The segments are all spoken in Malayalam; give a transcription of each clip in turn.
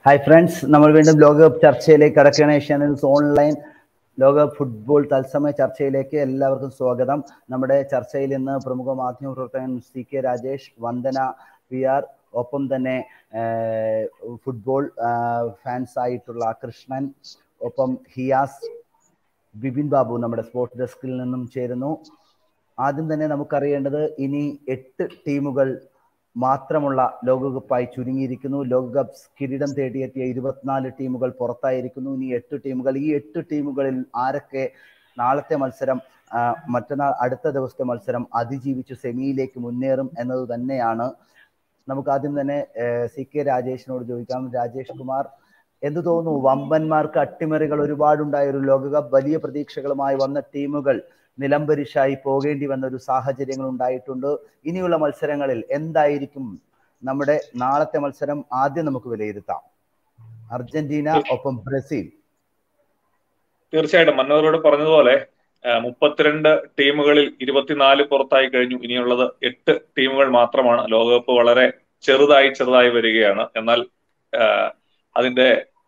ഹായ് ഫ്രണ്ട്സ്, നമ്മൾ വീണ്ടും ലോകകപ്പ് ചർച്ചയിലേക്ക് കടക്കുകയാണ്. ഏഷ്യാനെറ്റ് ന്യൂസ് ഓൺലൈൻ ലോകകപ്പ് ഫുട്ബോൾ തത്സമയ ചർച്ചയിലേക്ക് എല്ലാവർക്കും സ്വാഗതം. നമ്മുടെ ചർച്ചയിൽ ഇന്ന് പ്രമുഖ മാധ്യമപ്രവർത്തകൻ CK രാജേഷ്, വന്ദന PR, ഒപ്പം തന്നെ ഫുട്ബോൾ ഫാൻസ് ആയിട്ടുള്ള കൃഷ്ണൻ, ഒപ്പം ഹിയാസ്, ബിപിൻ ബാബു നമ്മുടെ സ്പോർട്സ് ഡെസ്കിൽ നിന്നും ചേരുന്നു. ആദ്യം തന്നെ നമുക്കറിയേണ്ടത്, ഇനി 8 ടീമുകൾ മാത്രമുള്ള ലോകകപ്പായി ചുരുങ്ങിയിരിക്കുന്നു. ലോകകപ്പ് കിരീടം തേടിയെത്തിയ 24 ടീമുകൾ പുറത്തായിരിക്കുന്നു. ഇനി 8 ടീമുകൾ. ഈ 8 ടീമുകളിൽ ആരൊക്കെ നാളത്തെ മത്സരം, മറ്റന്നാൾ അടുത്ത ദിവസത്തെ മത്സരം അതിജീവിച്ച് സെമിയിലേക്ക് മുന്നേറും എന്നത് തന്നെയാണ്. നമുക്ക് ആദ്യം തന്നെ CK രാജേഷിനോട് ചോദിക്കാം. രാജേഷ് കുമാർ, എന്ത് തോന്നുന്നു? വമ്പന്മാർക്ക് അട്ടിമറികൾ ഒരുപാടുണ്ടായ ഒരു ലോകകപ്പ്, വലിയ പ്രതീക്ഷകളുമായി വന്ന ടീമുകൾ നിലംപരിശായി പോകേണ്ടി വന്ന ഒരു സാഹചര്യങ്ങൾ ഉണ്ടായിട്ടുണ്ട്. ഇനിയുള്ള മത്സരങ്ങളിൽ എന്തായിരിക്കും നമ്മുടെ നാളത്തെ മത്സരം? ആദ്യം നമുക്ക് വിലയിരുത്താം. അർജന്റീന ഒപ്പം ബ്രസീൽ. തീർച്ചയായിട്ടും മനോഹരോട് പറഞ്ഞതുപോലെ 32 ടീമുകളിൽ 24 പുറത്തായി കഴിഞ്ഞു. ഇനിയുള്ളത് 8 ടീമുകൾ മാത്രമാണ്. ലോകകപ്പ് വളരെ ചെറുതായി വരികയാണ്. എന്നാൽ അതിന്റെ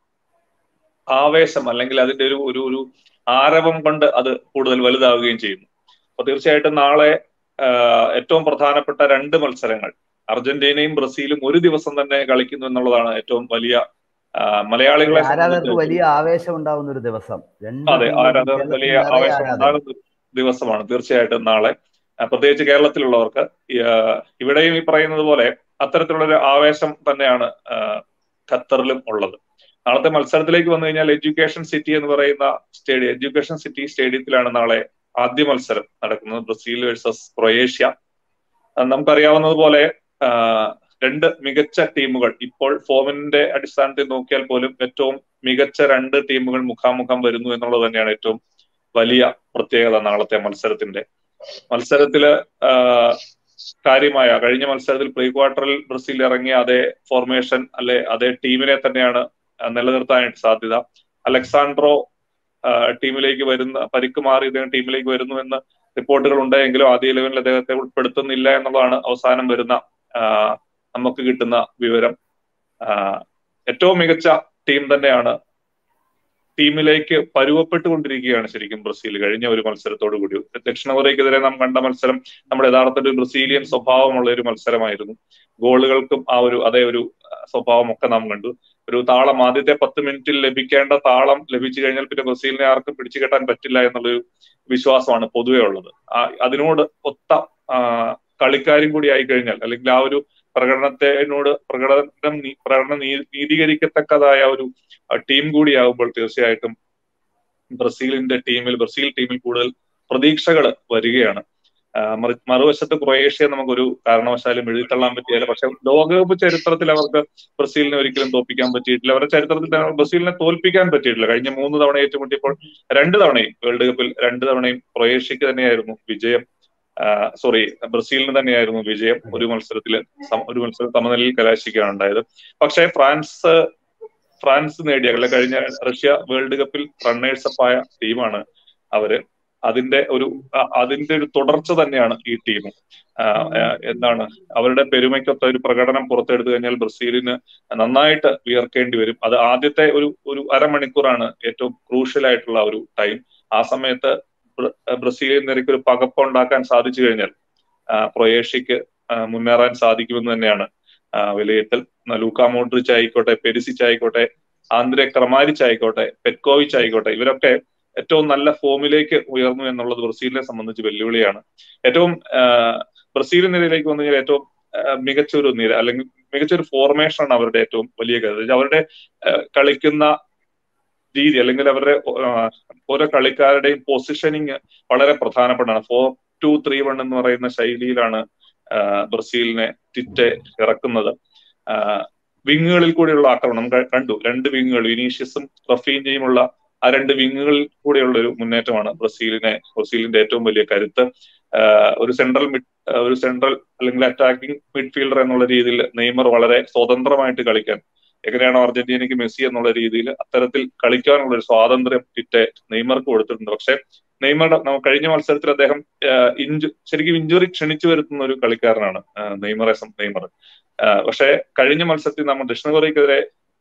ആവേശം അല്ലെങ്കിൽ അതിന്റെ ഒരു ആരവം കൊണ്ട് അത് കൂടുതൽ വലുതാവുകയും ചെയ്യുന്നു. അപ്പൊ തീർച്ചയായിട്ടും നാളെ ഏറ്റവും പ്രധാനപ്പെട്ട 2 മത്സരങ്ങൾ അർജന്റീനയും ബ്രസീലും ഒരു ദിവസം തന്നെ കളിക്കുന്നു എന്നുള്ളതാണ് ഏറ്റവും വലിയ മലയാളികളെ ആരാധകർക്ക് വലിയ ആവേശം ഉണ്ടാകുന്ന ഒരു ദിവസം. അതെ, ആരാധകർക്ക് വലിയ ആവേശം ഉണ്ടാകുന്ന ദിവസമാണ് തീർച്ചയായിട്ടും നാളെ. പ്രത്യേകിച്ച് കേരളത്തിലുള്ളവർക്ക് ഇവിടെയും ഈ പറയുന്നത് പോലെ അത്തരത്തിലുള്ള ഒരു ആവേശം തന്നെയാണ് ഖത്തറിലും ഉള്ളത്. നാളത്തെ മത്സരത്തിലേക്ക് വന്നു കഴിഞ്ഞാൽ എഡ്യൂക്കേഷൻ സിറ്റി എന്ന് പറയുന്ന എഡ്യൂക്കേഷൻ സിറ്റി സ്റ്റേഡിയത്തിലാണ് നാളെ ആദ്യ മത്സരം നടക്കുന്നത്. Brazil versus Croatia. നമുക്കറിയാവുന്നതുപോലെ 2 മികച്ച ടീമുകൾ ഇപ്പോൾ ഫോമിന്റെ അടിസ്ഥാനത്തിൽ നോക്കിയാൽ പോലും ഏറ്റവും മികച്ച 2 ടീമുകൾ മുഖാമുഖം വരുന്നു എന്നുള്ളത് തന്നെയാണ് ഏറ്റവും വലിയ പ്രത്യേകത നാളത്തെ മത്സരത്തില് കാര്യമായ കഴിഞ്ഞ മത്സരത്തിൽ പ്രീ ക്വാർട്ടറിൽ ബ്രസീൽ ഇറങ്ങിയ അതേ ഫോർമേഷൻ അതേ ടീമിനെ തന്നെയാണ് നിലനിർത്താനായിട്ട് സാധ്യത. അലക്സാൻഡ്രോ ടീമിലേക്ക് പരിക്ക് മാറി ടീമിലേക്ക് വരുന്നു എന്ന് റിപ്പോർട്ടുകൾ ഉണ്ടെങ്കിലും ആദ്യ 11-ൽ അദ്ദേഹത്തെ ഉൾപ്പെടുത്തുന്നില്ല എന്നുള്ളതാണ് അവസാനം വരുന്ന നമുക്ക് കിട്ടുന്ന വിവരം. ഏറ്റവും മികച്ച ടീം തന്നെയാണ്. ടീമിലേക്ക് പരുവപ്പെട്ടുകൊണ്ടിരിക്കുകയാണ് ശരിക്കും ബ്രസീൽ കഴിഞ്ഞ ഒരു മത്സരത്തോടു കൂടി. ദക്ഷിണ കൊറിയക്കെതിരെ നാം കണ്ട മത്സരം നമ്മുടെ യഥാർത്ഥത്തിൽ ഒരു ബ്രസീലിയൻ സ്വഭാവമുള്ള ഒരു മത്സരമായിരുന്നു. ഗോളുകൾക്കും അതേ ഒരു സ്വഭാവം ഒക്കെ നാം കണ്ടു. ഒരു താളം ആദ്യത്തെ 10 മിനിറ്റിൽ ലഭിക്കേണ്ട താളം ലഭിച്ചു കഴിഞ്ഞാൽ പിന്നെ ബ്രസീലിനെ ആർക്കും പിടിച്ചു കെട്ടാൻ പറ്റില്ല എന്നുള്ളൊരു വിശ്വാസമാണ് പൊതുവെ ഉള്ളത്. അതിനോട് ഒത്ത കളിക്കാരും കൂടി ആയി കഴിഞ്ഞാൽ, അല്ലെങ്കിൽ ആ ഒരു പ്രകടനം നീതീകരിക്കത്തക്കതായ ഒരു ടീം കൂടിയാകുമ്പോൾ തീർച്ചയായിട്ടും ബ്രസീൽ ടീമിൽ കൂടുതൽ പ്രതീക്ഷകൾ വരികയാണ്. മറുവശത്ത് ക്രൊയേഷ്യ നമുക്കൊരു കാരണവശാലും എഴുതിത്തള്ളാൻ പറ്റിയില്ല. പക്ഷെ ലോകകപ്പ് ചരിത്രത്തിൽ അവർക്ക് ബ്രസീലിനെ ഒരിക്കലും തോൽപ്പിക്കാൻ പറ്റിയിട്ടില്ല. അവരുടെ ചരിത്രത്തിൽ ബ്രസീലിനെ തോൽപ്പിക്കാൻ പറ്റിയിട്ടില്ല. കഴിഞ്ഞ 3 തവണ ഏറ്റുമുട്ടിയപ്പോൾ 2 തവണയും വേൾഡ് കപ്പിൽ 2 തവണയും ക്രൊയേഷ്യക്ക് തന്നെയായിരുന്നു വിജയം. ബ്രസീലിന് തന്നെയായിരുന്നു വിജയം. ഒരു മത്സരം സമനിലയിൽ കലാശിക്കുകയാണ് ഉണ്ടായത്. പക്ഷേ ഫ്രാൻസ് നേടിയ കഴിഞ്ഞ റഷ്യ വേൾഡ് കപ്പിൽ റണ്ണേഴ്സ് അപ്പ് ആയ ടീമാണ് അവര്. അതിന്റെ ഒരു തുടർച്ച തന്നെയാണ് ഈ ടീം. അവരുടെ പെരുമയ്ക്കൊത്ത ഒരു പ്രകടനം പുറത്തെടുത്തു കഴിഞ്ഞാൽ ബ്രസീലിന് നന്നായിട്ട് വിയർക്കേണ്ടി വരും. അത് ആദ്യത്തെ ഒരു അരമണിക്കൂറാണ് ഏറ്റവും ക്രൂഷ്യൽ ആയിട്ടുള്ള ഒരു ടൈം. ആ സമയത്ത് ബ്രസീലിൽ നിരക്ക് ഒരു പകപ്പ് ഉണ്ടാക്കാൻ സാധിച്ചു കഴിഞ്ഞാൽ ക്രൊയേഷ്യക്ക് മുന്നേറാൻ സാധിക്കുമെന്ന് തന്നെയാണ് വിലയിരുത്തൽ. ലൂക്ക മോഡ്രിച്ച് ആയിക്കോട്ടെ, പെരിസിച്ച് ആയിക്കോട്ടെ, ആന്ദ്രെ ക്രമാരിച്ച് ആയിക്കോട്ടെ, പെറ്റ്കോവിച്ച് ആയിക്കോട്ടെ, ഇവരൊക്കെ ഏറ്റവും നല്ല ഫോമിലേക്ക് ഉയർന്നു എന്നുള്ളത് ബ്രസീലിനെ സംബന്ധിച്ച് വെല്ലുവിളിയാണ്. ഏറ്റവും ബ്രസീലിനെതിരേക്ക് വന്നു കഴിഞ്ഞാൽ ഏറ്റവും മികച്ചൊരു നിര അല്ലെങ്കിൽ മികച്ചൊരു ഫോർമേഷനാണ് അവരുടെ ഏറ്റവും വലിയ കാര്യം. അവരുടെ കളിക്കുന്ന രീതി അല്ലെങ്കിൽ അവരുടെ ഓരോ കളിക്കാരുടെയും പൊസിഷനിങ് വളരെ പ്രധാനപ്പെട്ടാണ്. 4-2-3-1 എന്ന് പറയുന്ന ശൈലിയിലാണ് ബ്രസീലിനെ ടിറ്റെ ഇറക്കുന്നത്. വിങ്ങുകളിൽ കൂടെയുള്ള ആക്രമണം കണ്ടു. 2 വിങ്ങുകൾ, വിനീഷ്യസും റഫീഞ്ഞയുമുള്ള ആ 2 വിങ്ങുകളിൽ കൂടെയുള്ള ഒരു മുന്നേറ്റമാണ് ബ്രസീലിന്റെ ഏറ്റവും വലിയ കരുത്ത്. ഒരു സെൻട്രൽ അല്ലെങ്കിൽ അറ്റാക്കിംഗ് മിഡ്ഫീൽഡർ എന്നുള്ള രീതിയിൽ നെയ്മർ വളരെ സ്വതന്ത്രമായിട്ട് കളിക്കാൻ, എങ്ങനെയാണോ അർജന്റീനയ്ക്ക് മെസ്സി എന്നുള്ള രീതിയിൽ അത്തരത്തിൽ കളിക്കാനുള്ള ഒരു സ്വാതന്ത്ര്യം നെയ്മർക്ക് കൊടുത്തിട്ടുണ്ട്. പക്ഷെ കഴിഞ്ഞ മത്സരത്തിൽ അദ്ദേഹം ശരിക്കും ഇഞ്ചുറി ക്ഷണിച്ചു വരുത്തുന്ന ഒരു കളിക്കാരനാണ് നെയ്മർ. പക്ഷെ കഴിഞ്ഞ മത്സരത്തിൽ നമ്മൾ ദക്ഷിണ കൊറിയക്കെതിരെ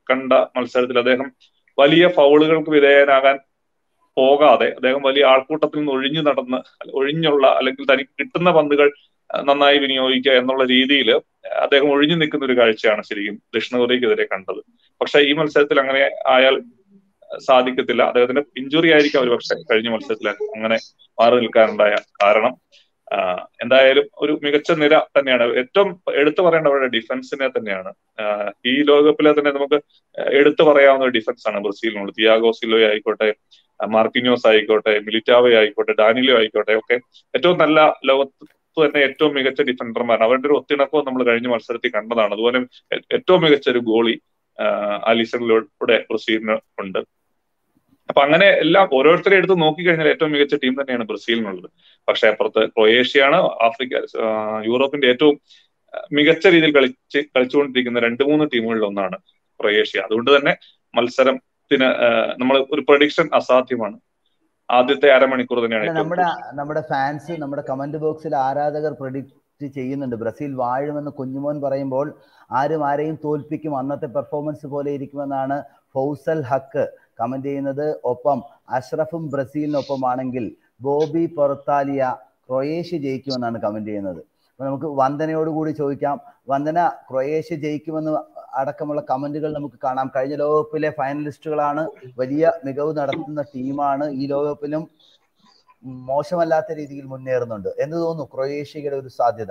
കണ്ട മത്സരത്തിൽ അദ്ദേഹം വലിയ ഫൗളുകൾക്ക് വിധേയനാകാൻ പോകാതെ അദ്ദേഹം വലിയ ആൾക്കൂട്ടത്തിൽ നിന്ന് ഒഴിഞ്ഞുള്ള അല്ലെങ്കിൽ തനിക്ക് കിട്ടുന്ന പന്തുകൾ നന്നായി വിനിയോഗിക്കുക എന്നുള്ള രീതിയിൽ അദ്ദേഹം ഒഴിഞ്ഞു നിൽക്കുന്ന ഒരു കാഴ്ചയാണ് ശരിക്കും ദക്ഷിണ കൊറിയക്കെതിരെ കണ്ടത്. പക്ഷെ ഈ മത്സരത്തിൽ അങ്ങനെ ആയാൽ സാധിക്കത്തില്ല. അദ്ദേഹത്തിന്റെ ഇഞ്ചുറി ആയിരിക്കും ഒരു പക്ഷെ കഴിഞ്ഞ മത്സരത്തിൽ അങ്ങനെ മാറി നിൽക്കാനുണ്ടായ കാരണം. എന്തായാലും ഒരു മികച്ച നിര തന്നെയാണ്. ഏറ്റവും എടുത്തു പറയേണ്ട അവരുടെ ഡിഫൻസിനെ തന്നെയാണ്. ഈ ലോകകപ്പിലെ തന്നെ നമുക്ക് എടുത്തു പറയാവുന്ന ഒരു ഡിഫൻസ് ആണ് ബ്രസീലിനുള്ളത്. തിയാഗോ സിൽവ ആയിക്കോട്ടെ, മാർക്കിന്യോസ് ആയിക്കോട്ടെ, മിലിറ്റാവോ ആയിക്കോട്ടെ, ഡാനിലോ ആയിക്കോട്ടെ, ഒക്കെ ഏറ്റവും നല്ല ലോകത്ത് തന്നെ ഏറ്റവും മികച്ച ഡിഫൻഡർമാരാണ്. അവരുടെ ഒരു ഒത്തിണക്കവും നമ്മൾ കഴിഞ്ഞ മത്സരത്തിൽ കണ്ടതാണ്. അതുപോലെ ഏറ്റവും മികച്ച ഒരു ഗോളി ആലിസണിലൂടെ ബ്രസീലിന് ഉണ്ട്. അപ്പൊ അങ്ങനെ എല്ലാം ഓരോരുത്തരെ എടുത്ത് നോക്കിക്കഴിഞ്ഞാൽ ഏറ്റവും മികച്ച ടീം തന്നെയാണ് ബ്രസീലിനുള്ളത്. പക്ഷെ അപ്പുറത്ത് ക്രൊയേഷ്യയാണ് യൂറോപ്പിന്റെ ഏറ്റവും മികച്ച രീതിയിൽ കളിച്ചുകൊണ്ടിരിക്കുന്ന 2-3 ടീമുകളിൽ ഒന്നാണ് ക്രൊയേഷ്യ. അതുകൊണ്ട് തന്നെ മത്സരത്തിന് നമ്മൾ ഒരു പ്രഡിക്ഷൻ അസാധ്യമാണ്. ആദ്യത്തെ അരമണിക്കൂർ തന്നെയാണ് നമ്മുടെ ഫാൻസ്, നമ്മുടെ കമന്റ് ബോക്സിൽ ആരാധകർ പ്രഡിക്റ്റ് ചെയ്യുന്നുണ്ട് ബ്രസീൽ വാഴുമെന്ന്. കുഞ്ഞുമോൻ പറയുമ്പോൾ ആരെയും തോൽപ്പിക്കും, അന്നത്തെ പെർഫോമൻസ് പോലെ ഇരിക്കുമെന്നാണ് ഫൗസൽ ഹക്ക് കമന്റ് ചെയ്യുന്നത്. ഒപ്പം അഷ്റഫും ബ്രസീലിനൊപ്പമാണെങ്കിൽ ബോബി പൊറത്താലിയ ക്രൊയേഷ്യ ജയിക്കുമെന്നാണ് കമന്റ് ചെയ്യുന്നത്. അപ്പൊ നമുക്ക് വന്ദനയോടുകൂടി ചോദിക്കാം. വന്ദന, ക്രൊയേഷ്യ ജയിക്കുമെന്ന് അടക്കമുള്ള കമന്റുകൾ നമുക്ക് കാണാം. കഴിഞ്ഞ ലോകകപ്പിലെ ഫൈനലിസ്റ്റുകളാണ്, വലിയ മികവ് നടത്തുന്ന ടീമാണ്. ഈ ലോകകപ്പിലും മോശമല്ലാത്ത രീതിയിൽ മുന്നേറുന്നുണ്ട്. എന്ത് തോന്നുന്നു ക്രൊയേഷ്യയുടെ ഒരു സാധ്യത?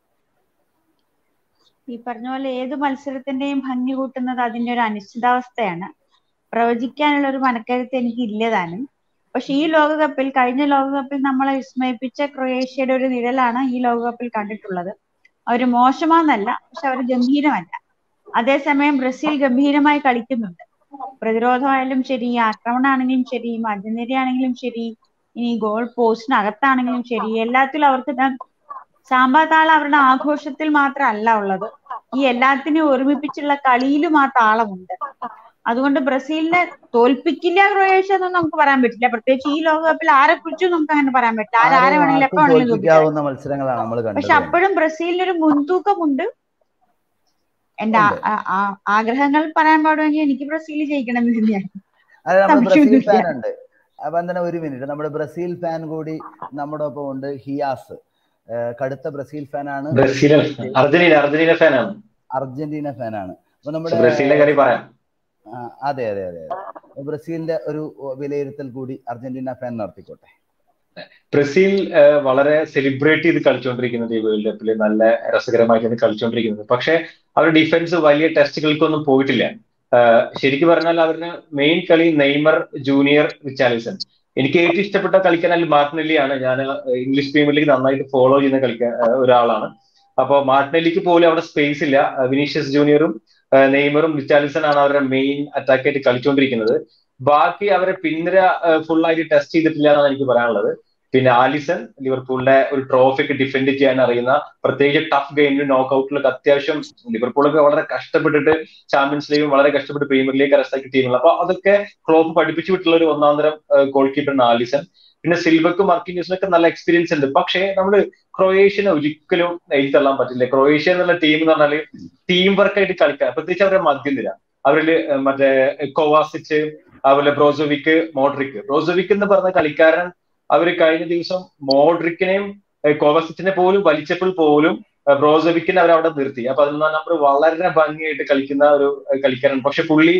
ഈ പറഞ്ഞ പോലെ ഏത് മത്സരത്തിന്റെയും ഭംഗി കൂട്ടുന്നത് അതിന്റെ ഒരു അനിശ്ചിതാവസ്ഥയാണ്. പ്രവചിക്കാനുള്ള ഒരു മനക്കരുത്ത് എനിക്ക് ഇല്ലതാനും. പക്ഷെ ഈ ലോകകപ്പിൽ, കഴിഞ്ഞ ലോകകപ്പിൽ നമ്മളെ വിസ്മയിപ്പിച്ച ക്രൊയേഷ്യയുടെ ഒരു നിഴലാണ് ഈ ലോകകപ്പിൽ കണ്ടിട്ടുള്ളത്. അവര് മോശമാന്നല്ല, പക്ഷെ അവർ ഗംഭീരമല്ല. അതേസമയം ബ്രസീൽ ഗംഭീരമായി കളിക്കുന്നുണ്ട്. പ്രതിരോധമായാലും ശരി, ആക്രമണമാണെങ്കിലും ശരി, മധ്യനിരയാണെങ്കിലും ശരി, ഇനി ഗോൾ പോസ്റ്റിനകത്താണെങ്കിലും ശരി, എല്ലാത്തിലും അവർക്ക് സാമ്പാതാളം അവരുടെ ആഘോഷത്തിൽ മാത്രമല്ല ഉള്ളത്, ഈ എല്ലാത്തിനെയും ഒരുമിപ്പിച്ചുള്ള കളിയിലും ആ താളമുണ്ട്. അതുകൊണ്ട് ബ്രസീലിനെ തോൽപ്പിക്കില്ല ക്രൊയേഷ്യ എന്നൊന്നും നമുക്ക് പറയാൻ പറ്റില്ല. പ്രത്യേകിച്ച് ഈ ലോകകപ്പിൽ ആരെ കുറിച്ചും നമുക്ക് അങ്ങനെ പറയാൻ പറ്റില്ല. ആരെ വേണമെങ്കിലും എപ്പോ വേണമെങ്കിലും തോൽപ്പിക്കാം. പക്ഷെ അപ്പോഴും ബ്രസീലിനൊരു മുൻതൂക്കമുണ്ട്. എന്റെ ആഗ്രഹങ്ങൾ പറയാൻ പാടുമെങ്കിൽ എനിക്ക് ബ്രസീൽ ജയിക്കണം എന്ന് തന്നെയാണ്. വന്ദന, ഒരു മിനിറ്റ്. നമ്മുടെ ബ്രസീൽ ഫാൻ കൂടി നമ്മുടെ ഒപ്പം ഉണ്ട്. ഹിയാസ് കടുത്ത ബ്രസീൽ ഫാനാണ്, അർജന്റീന ഫാനാണ്. അപ്പൊ നമ്മുടെ അതെ, ബ്രസീലിന്റെ ഒരു വിലയിരുത്തൽ കൂടി അർജന്റീന ഫാൻ നടത്തിക്കോട്ടെ. ബ്രസീൽ വളരെ സെലിബ്രേറ്റ് ചെയ്ത് കളിച്ചുകൊണ്ടിരിക്കുന്നത് ഈ വേൾഡ് കപ്പിൽ, നല്ല രസകരമായിട്ടാണ് കളിച്ചുകൊണ്ടിരിക്കുന്നത്. പക്ഷെ അവരുടെ ഡിഫൻസ് വലിയ ടെസ്റ്റുകൾക്കൊന്നും പോയിട്ടില്ല. ശരിക്കും പറഞ്ഞാൽ അവരുടെ മെയിൻ കളി നെയ്മർ ജൂനിയർ റിച്ചാർലിസൺ. എനിക്ക് ഏറ്റവും ഇഷ്ടപ്പെട്ട കളിക്കാൻ മാർട്ടിനെല്ലിയാണ്. ഞാൻ ഇംഗ്ലീഷ് പ്രീമിയർ ലീഗ് നന്നായിട്ട് ഫോളോ ചെയ്യുന്ന ഒരാളാണ്. അപ്പോൾ മാർട്ടിനെല്ലിക്ക് പോലും അവിടെ സ്പേസ് ഇല്ല. വിനീഷ്യസ് ജൂനിയറും നെയ്മറും റിച്ചാർലിസൺ ആണ് അവരുടെ മെയിൻ അറ്റാക്കായിട്ട് കളിച്ചുകൊണ്ടിരിക്കുന്നത്. ബാക്കി അവരെ പിന്നര ഫുള്ളായിട്ട് ടെസ്റ്റ് ചെയ്തിട്ടില്ല എന്നാണ് എനിക്ക് പറയാനുള്ളത്. പിന്നെ ആലിസൺ ലിവർപൂളിന്റെ ഒരു ട്രോഫിക്ക് ഡിഫെൻഡ് ചെയ്യാൻ അറിയുന്ന, പ്രത്യേകിച്ച് ടഫ് ഗെയിമിൽ നോക്കൌട്ടിലൊക്കെ അത്യാവശ്യം ലിവർപൂളൊക്കെ വളരെ കഷ്ടപ്പെട്ടിട്ട് ചാമ്പ്യൻസ് ലീഗും വളരെ കഷ്ടപ്പെട്ട് പ്രീമിയർ ലീഗ് കരസ്ഥമാക്കിയ ടീമുകൾ. അപ്പൊ അതൊക്കെ ക്ലോപ്പ് പഠിപ്പിച്ചു വിട്ടുള്ള ഒരു ഒന്നാന്തരം ഗോൾ കീപ്പറാണ് ആലിസൺ. പിന്നെ സിൽവക്കും മാർക്കിന്യൂസിനൊക്കെ നല്ല എക്സ്പീരിയൻസ് ഉണ്ട്. പക്ഷേ നമ്മൾ ക്രൊയേഷ്യനെ ഒരിക്കലും എഴുതി തള്ളാൻ പറ്റില്ല. ക്രൊയേഷ്യ എന്നുള്ള ടീം എന്ന് പറഞ്ഞാൽ ടീം വർക്കായിട്ട് കളിക്കാൻ, പ്രത്യേകിച്ച് അവരുടെ മധ്യനിര, അവരില് മറ്റേ കൊവാസിച്ച്, അതുപോലെ ബ്രോസോവിക്, ബ്രോസോവിക് എന്ന് പറഞ്ഞ കളിക്കാരൻ അവര് കഴിഞ്ഞ ദിവസം മോഡ്രിക്കിനെയും കോവാസിച്ചിനെ പോലും വലിച്ചപ്പോൾ പോലും ബ്രോസോവിക്കിനെ അവരവിടെ നിർത്തി. അപ്പൊ 11 നമ്പർ വളരെ ഭംഗിയായിട്ട് കളിക്കുന്ന ഒരു കളിക്കാരൻ. പക്ഷെ പുള്ളി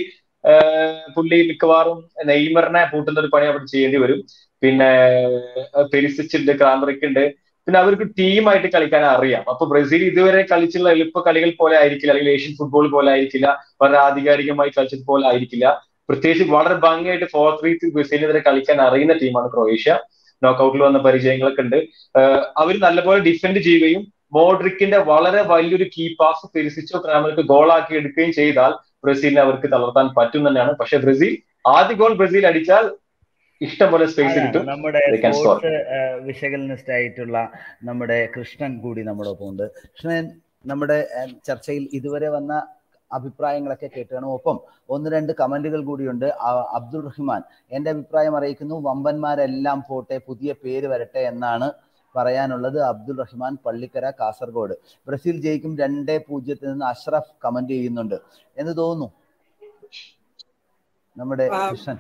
മിക്കവാറും നെയ്മറിനെ പൂട്ടുന്ന ഒരു പണി അവിടെ ചെയ്യേണ്ടി വരും. പിന്നെ പെരിസിച്ച് ഉണ്ട്, ക്രാമറിക് ഉണ്ട്. പിന്നെ അവർക്ക് ടീമായിട്ട് കളിക്കാൻ അറിയാം. അപ്പൊ ബ്രസീൽ ഇതുവരെ കളിച്ചുള്ള എളുപ്പ കളികൾ പോലെ ആയിരിക്കില്ല, അല്ലെങ്കിൽ ഏഷ്യൻ ഫുട്ബോൾ പോലെ ആയിരിക്കില്ല, വളരെ ആധികാരികമായി കളിച്ചത് പോലെ ആയിരിക്കില്ല. പ്രത്യേകിച്ച് വളരെ ഭംഗിയായിട്ട് 4-3 ബ്രസീലിനെതിരെ കളിക്കാൻ അറിയുന്ന ടീമാണ് ക്രൊയേഷ്യ. നോക്കൌട്ടിൽ വന്ന പരിചയങ്ങളൊക്കെ ഉണ്ട്. അവർ നല്ലപോലെ ഡിഫെൻഡ് ചെയ്യുകയും മോഡ്രിക്കിന്റെ വളരെ വലിയൊരു കീ പാസ് പെരിസിച്ചോ ക്രാമറിക് ഗോളാക്കി എടുക്കുകയും ചെയ്താൽ ബ്രസീലിനെ അവർക്ക് തളർത്താൻ പറ്റും തന്നെയാണ്. പക്ഷെ ആദ്യ ഗോൾ ബ്രസീൽ അടിച്ചാൽ ഇഷ്ടം പോലെ സ്പേസ് കിട്ടും. നമ്മുടെ സ്പോർട്സ് വിശകലനിസ്റ്റ് ആയിട്ടുള്ള നമ്മുടെ കൃഷ്ണൻ കൂടി നമ്മുടെ ഒപ്പം ഉണ്ട്. കൃഷ്ണൻ, നമ്മുടെ ചർച്ചയിൽ ഇതുവരെ വന്ന അഭിപ്രായങ്ങളൊക്കെ കേട്ടാണ്. ഒപ്പം 1-2 കമന്റുകൾ കൂടിയുണ്ട്. അബ്ദുൾ റഹ്മാൻ എൻ്റെ അഭിപ്രായം അറിയിക്കുന്നു, വമ്പന്മാരെല്ലാം പോട്ടെ, പുതിയ പേര് വരട്ടെ എന്നാണ് പറയാനുള്ളത്. അബ്ദുൾ റഹ്മാൻ, പള്ളിക്കര, കാസർഗോഡ്. ബ്രസീൽ ജയിക്കും 2-0 നിന്ന് അഷ്റഫ് കമന്റ് ചെയ്യുന്നുണ്ട്. എന്ന് തോന്നുന്നു? നമ്മുടെ കൃഷ്ണൻ?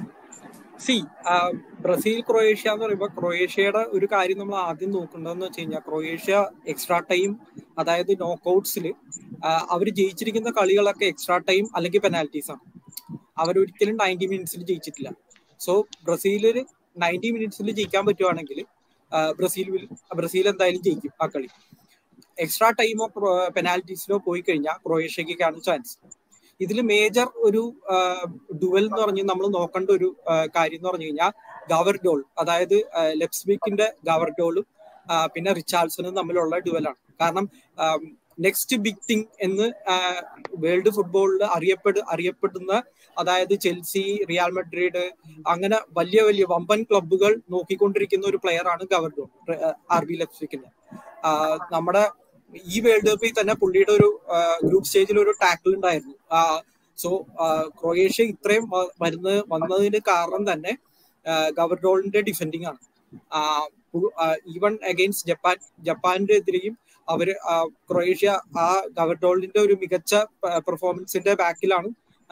ബ്രസീൽ ക്രൊയേഷ്യ എന്ന് പറയുമ്പോൾ ക്രൊയേഷ്യയുടെ ഒരു കാര്യം നമ്മൾ ആദ്യം നോക്കേണ്ടതെന്ന് വെച്ച് കഴിഞ്ഞാൽ ക്രൊയേഷ്യ എക്സ്ട്രാ ടൈം, അതായത് നോക്കൌട്ട്സിൽ അവർ ജയിച്ചിരിക്കുന്ന കളികളൊക്കെ എക്സ്ട്രാ ടൈം അല്ലെങ്കിൽ പെനാൽറ്റീസ് ആണ്. അവരൊരിക്കലും 90 മിനിറ്റ്സിൽ ജയിച്ചിട്ടില്ല. സോ ബ്രസീലിൽ 90 മിനിറ്റ്സിൽ ജയിക്കാൻ പറ്റുവാണെങ്കിൽ ബ്രസീൽ എന്തായാലും ജയിക്കും ആ കളി. എക്സ്ട്രാ ടൈമോ പെനാൽറ്റീസിലോ പോയി കഴിഞ്ഞാൽ ക്രൊയേഷ്യക്കാണ് ചാൻസ്. ഇതിൽ മേജർ ഒരു ഡുവൽ എന്ന് പറഞ്ഞ് നമ്മൾ നോക്കേണ്ട ഒരു കാര്യം എന്ന് പറഞ്ഞു കഴിഞ്ഞാൽ ഗവർഡോൾ, അതായത് ലെപ്സ്വിക്കിന്റെ ഗവർഡോളും പിന്നെ റിച്ചാർഡ്സണും തമ്മിലുള്ള ഡുവലാണ്. കാരണം നെക്സ്റ്റ് ബിഗ് തിങ് എന്ന് വേൾഡ് ഫുട്ബോളിൽ അറിയപ്പെടുന്ന, അതായത് ചെൽസി, റിയൽ മാഡ്രിഡ്, അങ്ങനെ വലിയ വലിയ വമ്പൻ ക്ലബ്ബുകൾ നോക്കിക്കൊണ്ടിരിക്കുന്ന ഒരു പ്ലെയർ ആണ് ഗവർഡോൾ, RB ലെപ്സ്വിക്കിന്റെ. നമ്മുടെ ഈ വേൾഡ് കപ്പിൽ തന്നെ പുള്ളിയുടെ ഒരു ഗ്രൂപ്പ് സ്റ്റേജിൽ ഒരു ടാക്കിൾ ഉണ്ടായിരുന്നു. സോ ക്രൊയേഷ്യ ഇത്രയും വന്നതിന് കാരണം തന്നെ ഗവർഡോളിന്റെ ഡിഫെൻഡിങ് ആണ്. ഈവൻ അഗെയിൻസ്റ്റ് ജപ്പാന്റെ എതിരെയും ക്രൊയേഷ്യ ആ ഗവർഡോളിന്റെ ഒരു മികച്ച പെർഫോമൻസിന്റെ ബാക്കിലാണ്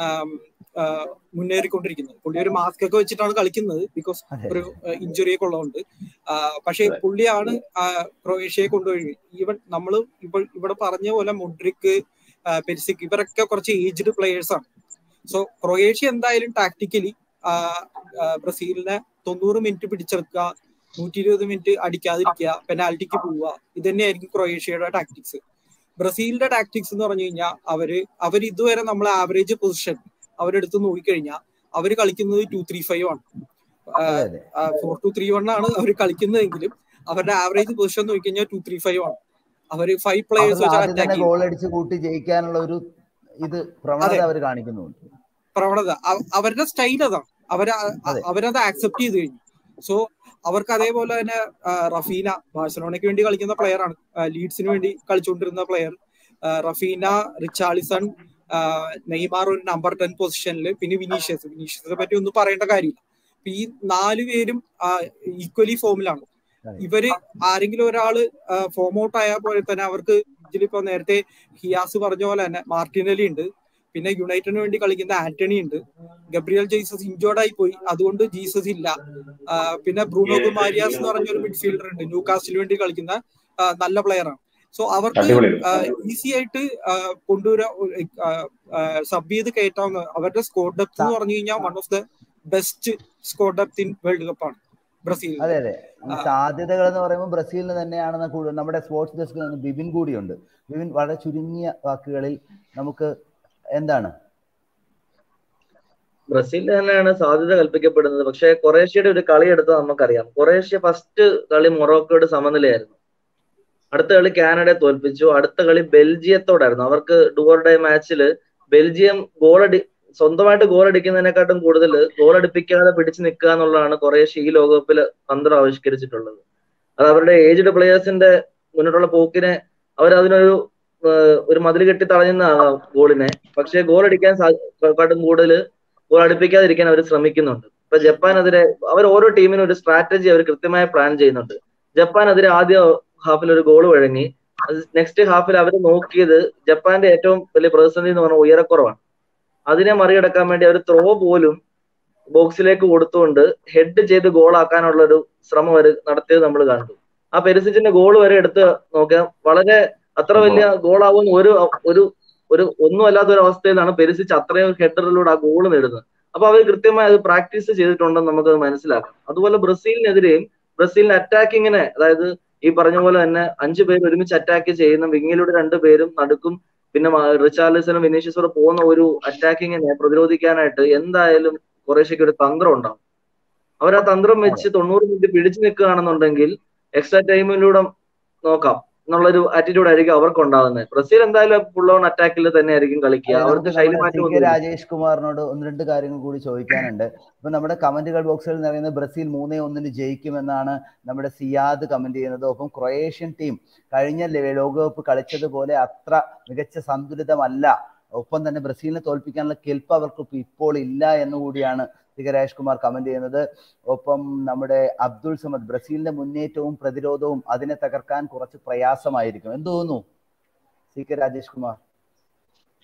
മുന്നേറിക്കൊണ്ടിരിക്കുന്നത്. പുള്ളി ഒരു മാസ്ക് ഒക്കെ വെച്ചിട്ടാണ് കളിക്കുന്നത്, ബിക്കോസ് ഒരു ഇഞ്ചുറി ഒക്കെ ഉള്ളതുകൊണ്ട്. പക്ഷെ പുള്ളിയാണ് ക്രൊയേഷ്യയെ കൊണ്ടുപോയി. ഈവൻ നമ്മൾ ഇവിടെ പറഞ്ഞ പോലെ മൊഡ്രിക്, പെരിസിക്, ഇവരൊക്കെ കുറച്ച് ഏജ്ഡ് പ്ലേയേഴ്സ് ആണ്. സോ ക്രൊയേഷ്യ എന്തായാലും ടാക്ടിക്കലി ബ്രസീലിനെ 90 മിനിറ്റ് പിടിച്ചെടുക്കുക, 120 മിനിറ്റ് അടിക്കാതിരിക്കുക, പെനാൽറ്റിക്ക് പോവുക, ഇത് തന്നെയായിരിക്കും ക്രൊയേഷ്യയുടെ ടാക്ടിക്സ്. ബ്രസീലിന്റെ ടാക്ടിക്സ് എന്ന് പറഞ്ഞു കഴിഞ്ഞാൽ അവർ ഇതുവരെ നമ്മൾ ആവറേജ് പൊസിഷൻ അവരെടുത്ത് നോക്കിക്കഴിഞ്ഞാൽ അവർ കളിക്കുന്നത് 2-3-5 ആണ്. 4-2-3-1 ആണ് അവർ കളിക്കുന്നതെങ്കിലും അവരുടെ ആവറേജ് പൊസിഷൻ നോക്കിക്കഴിഞ്ഞാൽ 2-3-5 ആണ്. അവര് 5 പ്ലേയേഴ്സ് വെച്ച് ഗോൾ അടിച്ച് കൂട്ടി ജയിക്കാനുള്ള ഒരു ഇത് പ്രവണത അവർ കാണിക്കുന്നുണ്ട്. അവരുടെ സ്റ്റൈൽ അതാണ്. അവരത് ആക്സെപ്റ്റ് ചെയ്ത് കഴിഞ്ഞു. സോ അവർക്ക് അതേപോലെ തന്നെ റഫീന ബാഴ്സലോണയ്ക്ക് വേണ്ടി കളിക്കുന്ന പ്ലെയർ ആണ്, ലീഡ്സിന് വേണ്ടി കളിച്ചുകൊണ്ടിരുന്ന പ്ലെയർ റഫീന, റിച്ചാർലിസൺ, നെയ്മാർ ഒരു നമ്പർ 10 പൊസിഷനിൽ, പിന്നെ വിനീഷ്യസിനെ പറ്റി ഒന്നും പറയേണ്ട കാര്യമില്ല. ഈ 4 പേരും ഈക്വലി ഫോമിലാണ്. ഇവര് ആരെങ്കിലും ഒരാള് ഫോം ഔട്ട് ആയാൽ പോലെ തന്നെ അവർക്ക് ഇതിലിപ്പോ നേരത്തെ ഹിയാസ് പറഞ്ഞ പോലെ തന്നെ മാർട്ടിനെലി ഉണ്ട്, പിന്നെ യുണൈറ്റഡിന് വേണ്ടി കളിക്കുന്ന ആന്റണി ഉണ്ട്, ഗബ്രിയൽ ജീസസ് ഇഞ്ചോർഡ് ആയി പോയി, അതുകൊണ്ട് ജീസസ് ഇല്ല. പിന്നെ ബ്രൂണോ ഗുമാരിയാസ് എന്ന് പറഞ്ഞ ഒരു മിഡ്ഫീൽഡർ ഉണ്ട്, ന്യൂകാസ്റ്റിന് വേണ്ടി കളിക്കുന്ന നല്ല പ്ലെയർ ആണ്. സോ അവർക്ക് ഈസി ആയിട്ട് സബ് ചെയ്ത് കയറ്റാവുന്ന അവരുടെ സ്കോർ ഡെപ്ത് എന്ന് പറഞ്ഞു കഴിഞ്ഞാൽ one of the best score depth in world കപ്പാണ് ബ്രസീൽ. അതെ അതെ, സാധ്യതകൾ എന്ന് പറയുമ്പോൾ ബ്രസീലിന് തന്നെയാണെന്ന് നമ്മുടെ സ്പോർട്സ് ഡെസ്കിൽ നിന്ന് ബിബിൻ കൂടിയുണ്ട്. ബിബിൻ, വളരെ ചുരുങ്ങിയ വാക്കുകളിൽ നമുക്ക് എന്താണ്? ബ്രസീലിന് തന്നെയാണ് സാധ്യത കൽപ്പിക്കപ്പെടുന്നത്. പക്ഷെ ക്രൊയേഷ്യയുടെ ഒരു കളി എടുത്താൽ നമുക്കറിയാം. ക്രൊയേഷ്യ ഫസ്റ്റ് കളി മൊറോക്കോയുടെ സമനിലയായിരുന്നു, അടുത്ത കളി കാനഡയെ തോൽപ്പിച്ചു, അടുത്ത കളി ബെൽജിയത്തോടായിരുന്നു. അവർക്ക് ഡുവോർഡേ മാച്ചിൽ ബെൽജിയം സ്വന്തമായിട്ട് ഗോൾ അടിക്കുന്നതിനെക്കാട്ടും കൂടുതൽ ഗോൾ അടിപ്പിക്കാതെ പിടിച്ചു നിൽക്കുക എന്നുള്ളതാണ് ക്രൊയേഷ്യ ഈ ലോകകപ്പിൽ തന്ത്രം ആവിഷ്കരിച്ചിട്ടുള്ളത്. അത് അവരുടെ ഏജ്ഡ് പ്ലെയേഴ്സിന്റെ മുന്നോട്ടുള്ള പോക്കിനെ അവരതിനൊരു മതിൽ കെട്ടി തടഞ്ഞാകാം ഗോളിനെ. പക്ഷെ ഗോൾ അടിക്കാൻ കാട്ടും കൂടുതൽ ഗോൾ അടുപ്പിക്കാതിരിക്കാൻ അവർ ശ്രമിക്കുന്നുണ്ട്. ഇപ്പൊ ജപ്പാനെതിരെ അവർ ഓരോ ടീമിനും ഒരു സ്ട്രാറ്റജി അവർ കൃത്യമായി പ്ലാൻ ചെയ്യുന്നുണ്ട്. ജപ്പാനെതിരെ ആദ്യ ഹാഫിൽ ഒരു ഗോൾ വഴങ്ങി, നെക്സ്റ്റ് ഹാഫിൽ അവർ നോക്കിയത് ജപ്പാന്റെ ഏറ്റവും വലിയ പ്രതിസന്ധി എന്ന് പറഞ്ഞാൽ ഉയരക്കുറവാണ്. അതിനെ മറികടക്കാൻ വേണ്ടി അവർ ത്രോ പോലും ബോക്സിലേക്ക് കൊടുത്തുകൊണ്ട് ഹെഡ് ചെയ്ത് ഗോളാക്കാനുള്ള ഒരു ശ്രമം അവർ നടത്തിയത് നമ്മൾ കണ്ടു. ആ പെരിസിച്ചിന്റെ ഗോൾ വരെ എടുത്ത് നോക്കിയാൽ വളരെ അത്ര വലിയ ഗോളാവുന്ന ഒരു ഒന്നും അല്ലാത്ത ഒരു അവസ്ഥയിലാണ് പെരിസിച്ച് അത്രയും ഹെഡറിലൂടെ ആ ഗോൾ നേടുന്നത്. അപ്പൊ അവർ കൃത്യമായി അത് പ്രാക്ടീസ് ചെയ്തിട്ടുണ്ടെന്ന് നമുക്കത് മനസ്സിലാക്കാം. അതുപോലെ ബ്രസീലിനെതിരെയും ബ്രസീലിന്റെ അറ്റാക്കിങ്ങിനെ, അതായത് ഈ പറഞ്ഞ പോലെ തന്നെ 5 പേര് ഒരുമിച്ച് അറ്റാക്ക് ചെയ്യുന്ന വിങ്ങിലൂടെ 2 പേരും നടുക്കും, പിന്നെ റിച്ചാർലിസനും വിനീഷ്യസോടെ പോകുന്ന ഒരു അറ്റാക്കിങ്ങിനെ പ്രതിരോധിക്കാനായിട്ട് എന്തായാലും ക്രൊയേഷ്യക്ക് ഒരു തന്ത്രം ഉണ്ടാവും. അവർ ആ തന്ത്രം വെച്ച് 90 മിനിറ്റ് പിടിച്ചു നിൽക്കുകയാണെന്നുണ്ടെങ്കിൽ എക്സ്ട്രാ ടൈമിലൂടെ നോക്കാം എന്നുള്ളൊരു ആറ്റിറ്റ്യൂഡ് ആയിരിക്കും അവർക്ക് ഉണ്ടാകുന്നത്. ബ്രസീൽ എന്തായാലും ഫുൾ ഓൺ അറ്റാക്കിൽ തന്നെ ആയിരിക്കും കളിക്കുക. അവർക്ക് ശൈലി മാറ്റം. രാജേഷ് കുമാറിനോട് 1-2 കാര്യങ്ങൾ കൂടി ചോദിക്കാനുണ്ട്. ഇപ്പൊ നമ്മുടെ കമന്റുകൾ ബോക്സുകൾ നിറയുന്നത് ബ്രസീൽ 3-1 ജയിക്കുമെന്നാണ് നമ്മുടെ സിയാദ് കമന്റ് ചെയ്യുന്നത്. ഒപ്പം ക്രൊയേഷ്യൻ ടീം കഴിഞ്ഞ ലോകകപ്പ് കളിച്ചതുപോലെ അത്ര മികച്ച സന്തുലിതമല്ല, ഒപ്പം തന്നെ ബ്രസീലിനെ തോൽപ്പിക്കാനുള്ള കെൽപ്പ് അവർക്ക് ഇപ്പോൾ ഇല്ല എന്നുകൂടിയാണ് രാജേഷ് കുമാർ കമന്റ് ചെയ്യുന്നത്. ഒപ്പം നമ്മുടെ അബ്ദുൾ സമദ്, ബ്രസീലിന്റെ മുന്നേറ്റവും പ്രതിരോധവും അതിനെ തകർക്കാൻ കുറച്ച് പ്രയാസമായിരിക്കും. എന്ത് തോന്നുന്നു രാജേഷ് കുമാർ?